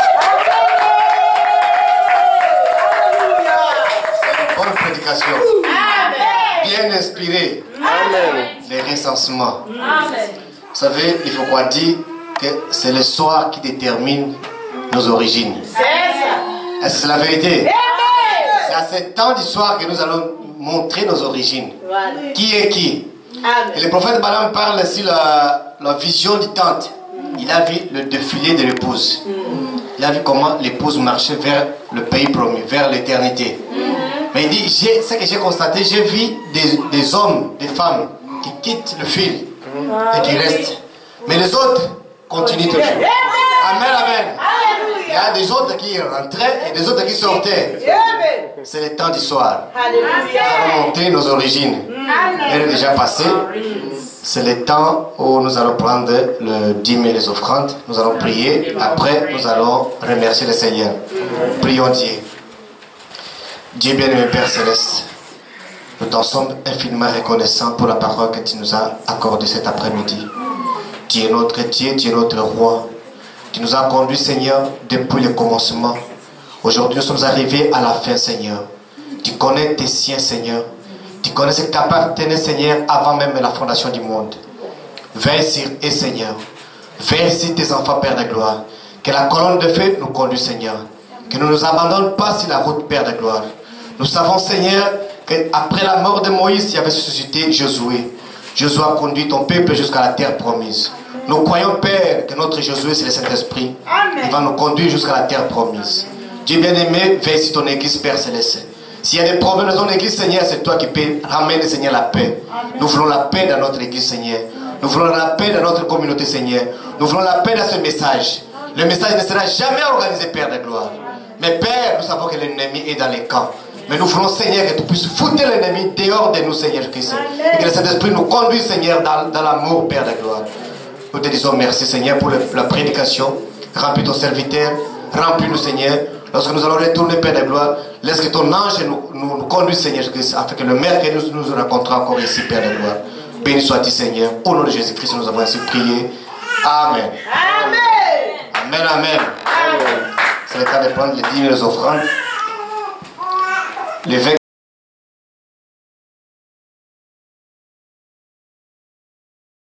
C'est une bonne prédication. Bien inspirée. Amen. Les recensements. Amen. Vous savez, il faut quoi dire que c'est le soir qui détermine nos origines. C'est ça. Est-ce que c'est la vérité? C'est à ce temps du soir que nous allons montrer nos origines. Voilà. Qui est qui? Amen. Et le prophète Balaam parle sur la, la vision du tente. Il a vu le défilé de l'épouse. Il a vu comment l'épouse marchait vers le pays promis, vers l'éternité. Mais il dit, j'ai- ce que j'ai constaté, j'ai vu des, des hommes, des femmes qui quittent le fil et qui restent. Mais les autres continuent toujours. Amen, amen. Il y a des autres qui rentraient et des autres qui sortaient. Amen. C'est le temps du soir. Alléluia. Nous allons monter nos origines. Elle est déjà passée. C'est le temps où nous allons prendre le dîme et les offrandes. Nous allons prier. Après, nous allons remercier le Seigneur. Prions Dieu. Dieu bien-aimé Père Céleste, nous t'en sommes infiniment reconnaissants pour la parole que tu nous as accordée cet après-midi. Tu es notre Dieu, tu es notre Roi. Tu nous as conduits, Seigneur, depuis le commencement. Aujourd'hui, nous sommes arrivés à la fin, Seigneur. Tu connais tes siens, Seigneur. Tu connais ce qui t'appartenait, Seigneur, avant même la fondation du monde. Veille sur eux, Seigneur. Veille sur tes enfants, Père de gloire. Que la colonne de feu nous conduise, Seigneur. Que nous ne nous abandonne pas sur la route, Père de gloire. Nous savons, Seigneur, qu'après la mort de Moïse, il y avait suscité Josué. Josué a conduit ton peuple jusqu'à la terre promise. Nous croyons, Père, que notre Josué, c'est le Saint-Esprit. Il va nous conduire jusqu'à la terre promise. Dieu bien-aimé, veille sur ton église, Père Céleste. S'il y a des problèmes dans ton église, Seigneur, c'est toi qui peux ramener, Seigneur, la paix. Nous voulons la paix dans notre église, Seigneur. Nous voulons la paix dans notre communauté, Seigneur. Nous voulons la paix dans ce message. Le message ne sera jamais organisé, Père de gloire. Mais Père, nous savons que l'ennemi est dans les camps. Mais nous voulons, Seigneur, que tu puisses foutre l'ennemi dehors de nous, Seigneur Christ. Et que le Saint-Esprit nous conduise, Seigneur, dans, dans l'amour, Père de gloire. Nous te disons merci, Seigneur, pour le, la prédication. Remplis ton serviteur. Remplis-nous, Seigneur. Lorsque nous allons retourner, Père de gloire, laisse que ton ange nous, nous, nous conduise, Seigneur Christ, afin que le maire que nous nous rencontrons encore ici, Père de gloire. Béni sois-tu, Seigneur. Au nom de Jésus-Christ, nous avons ainsi prié. Amen. Amen. Amen, amen. C'est le temps de prendre les dîmes et les offrandes. Les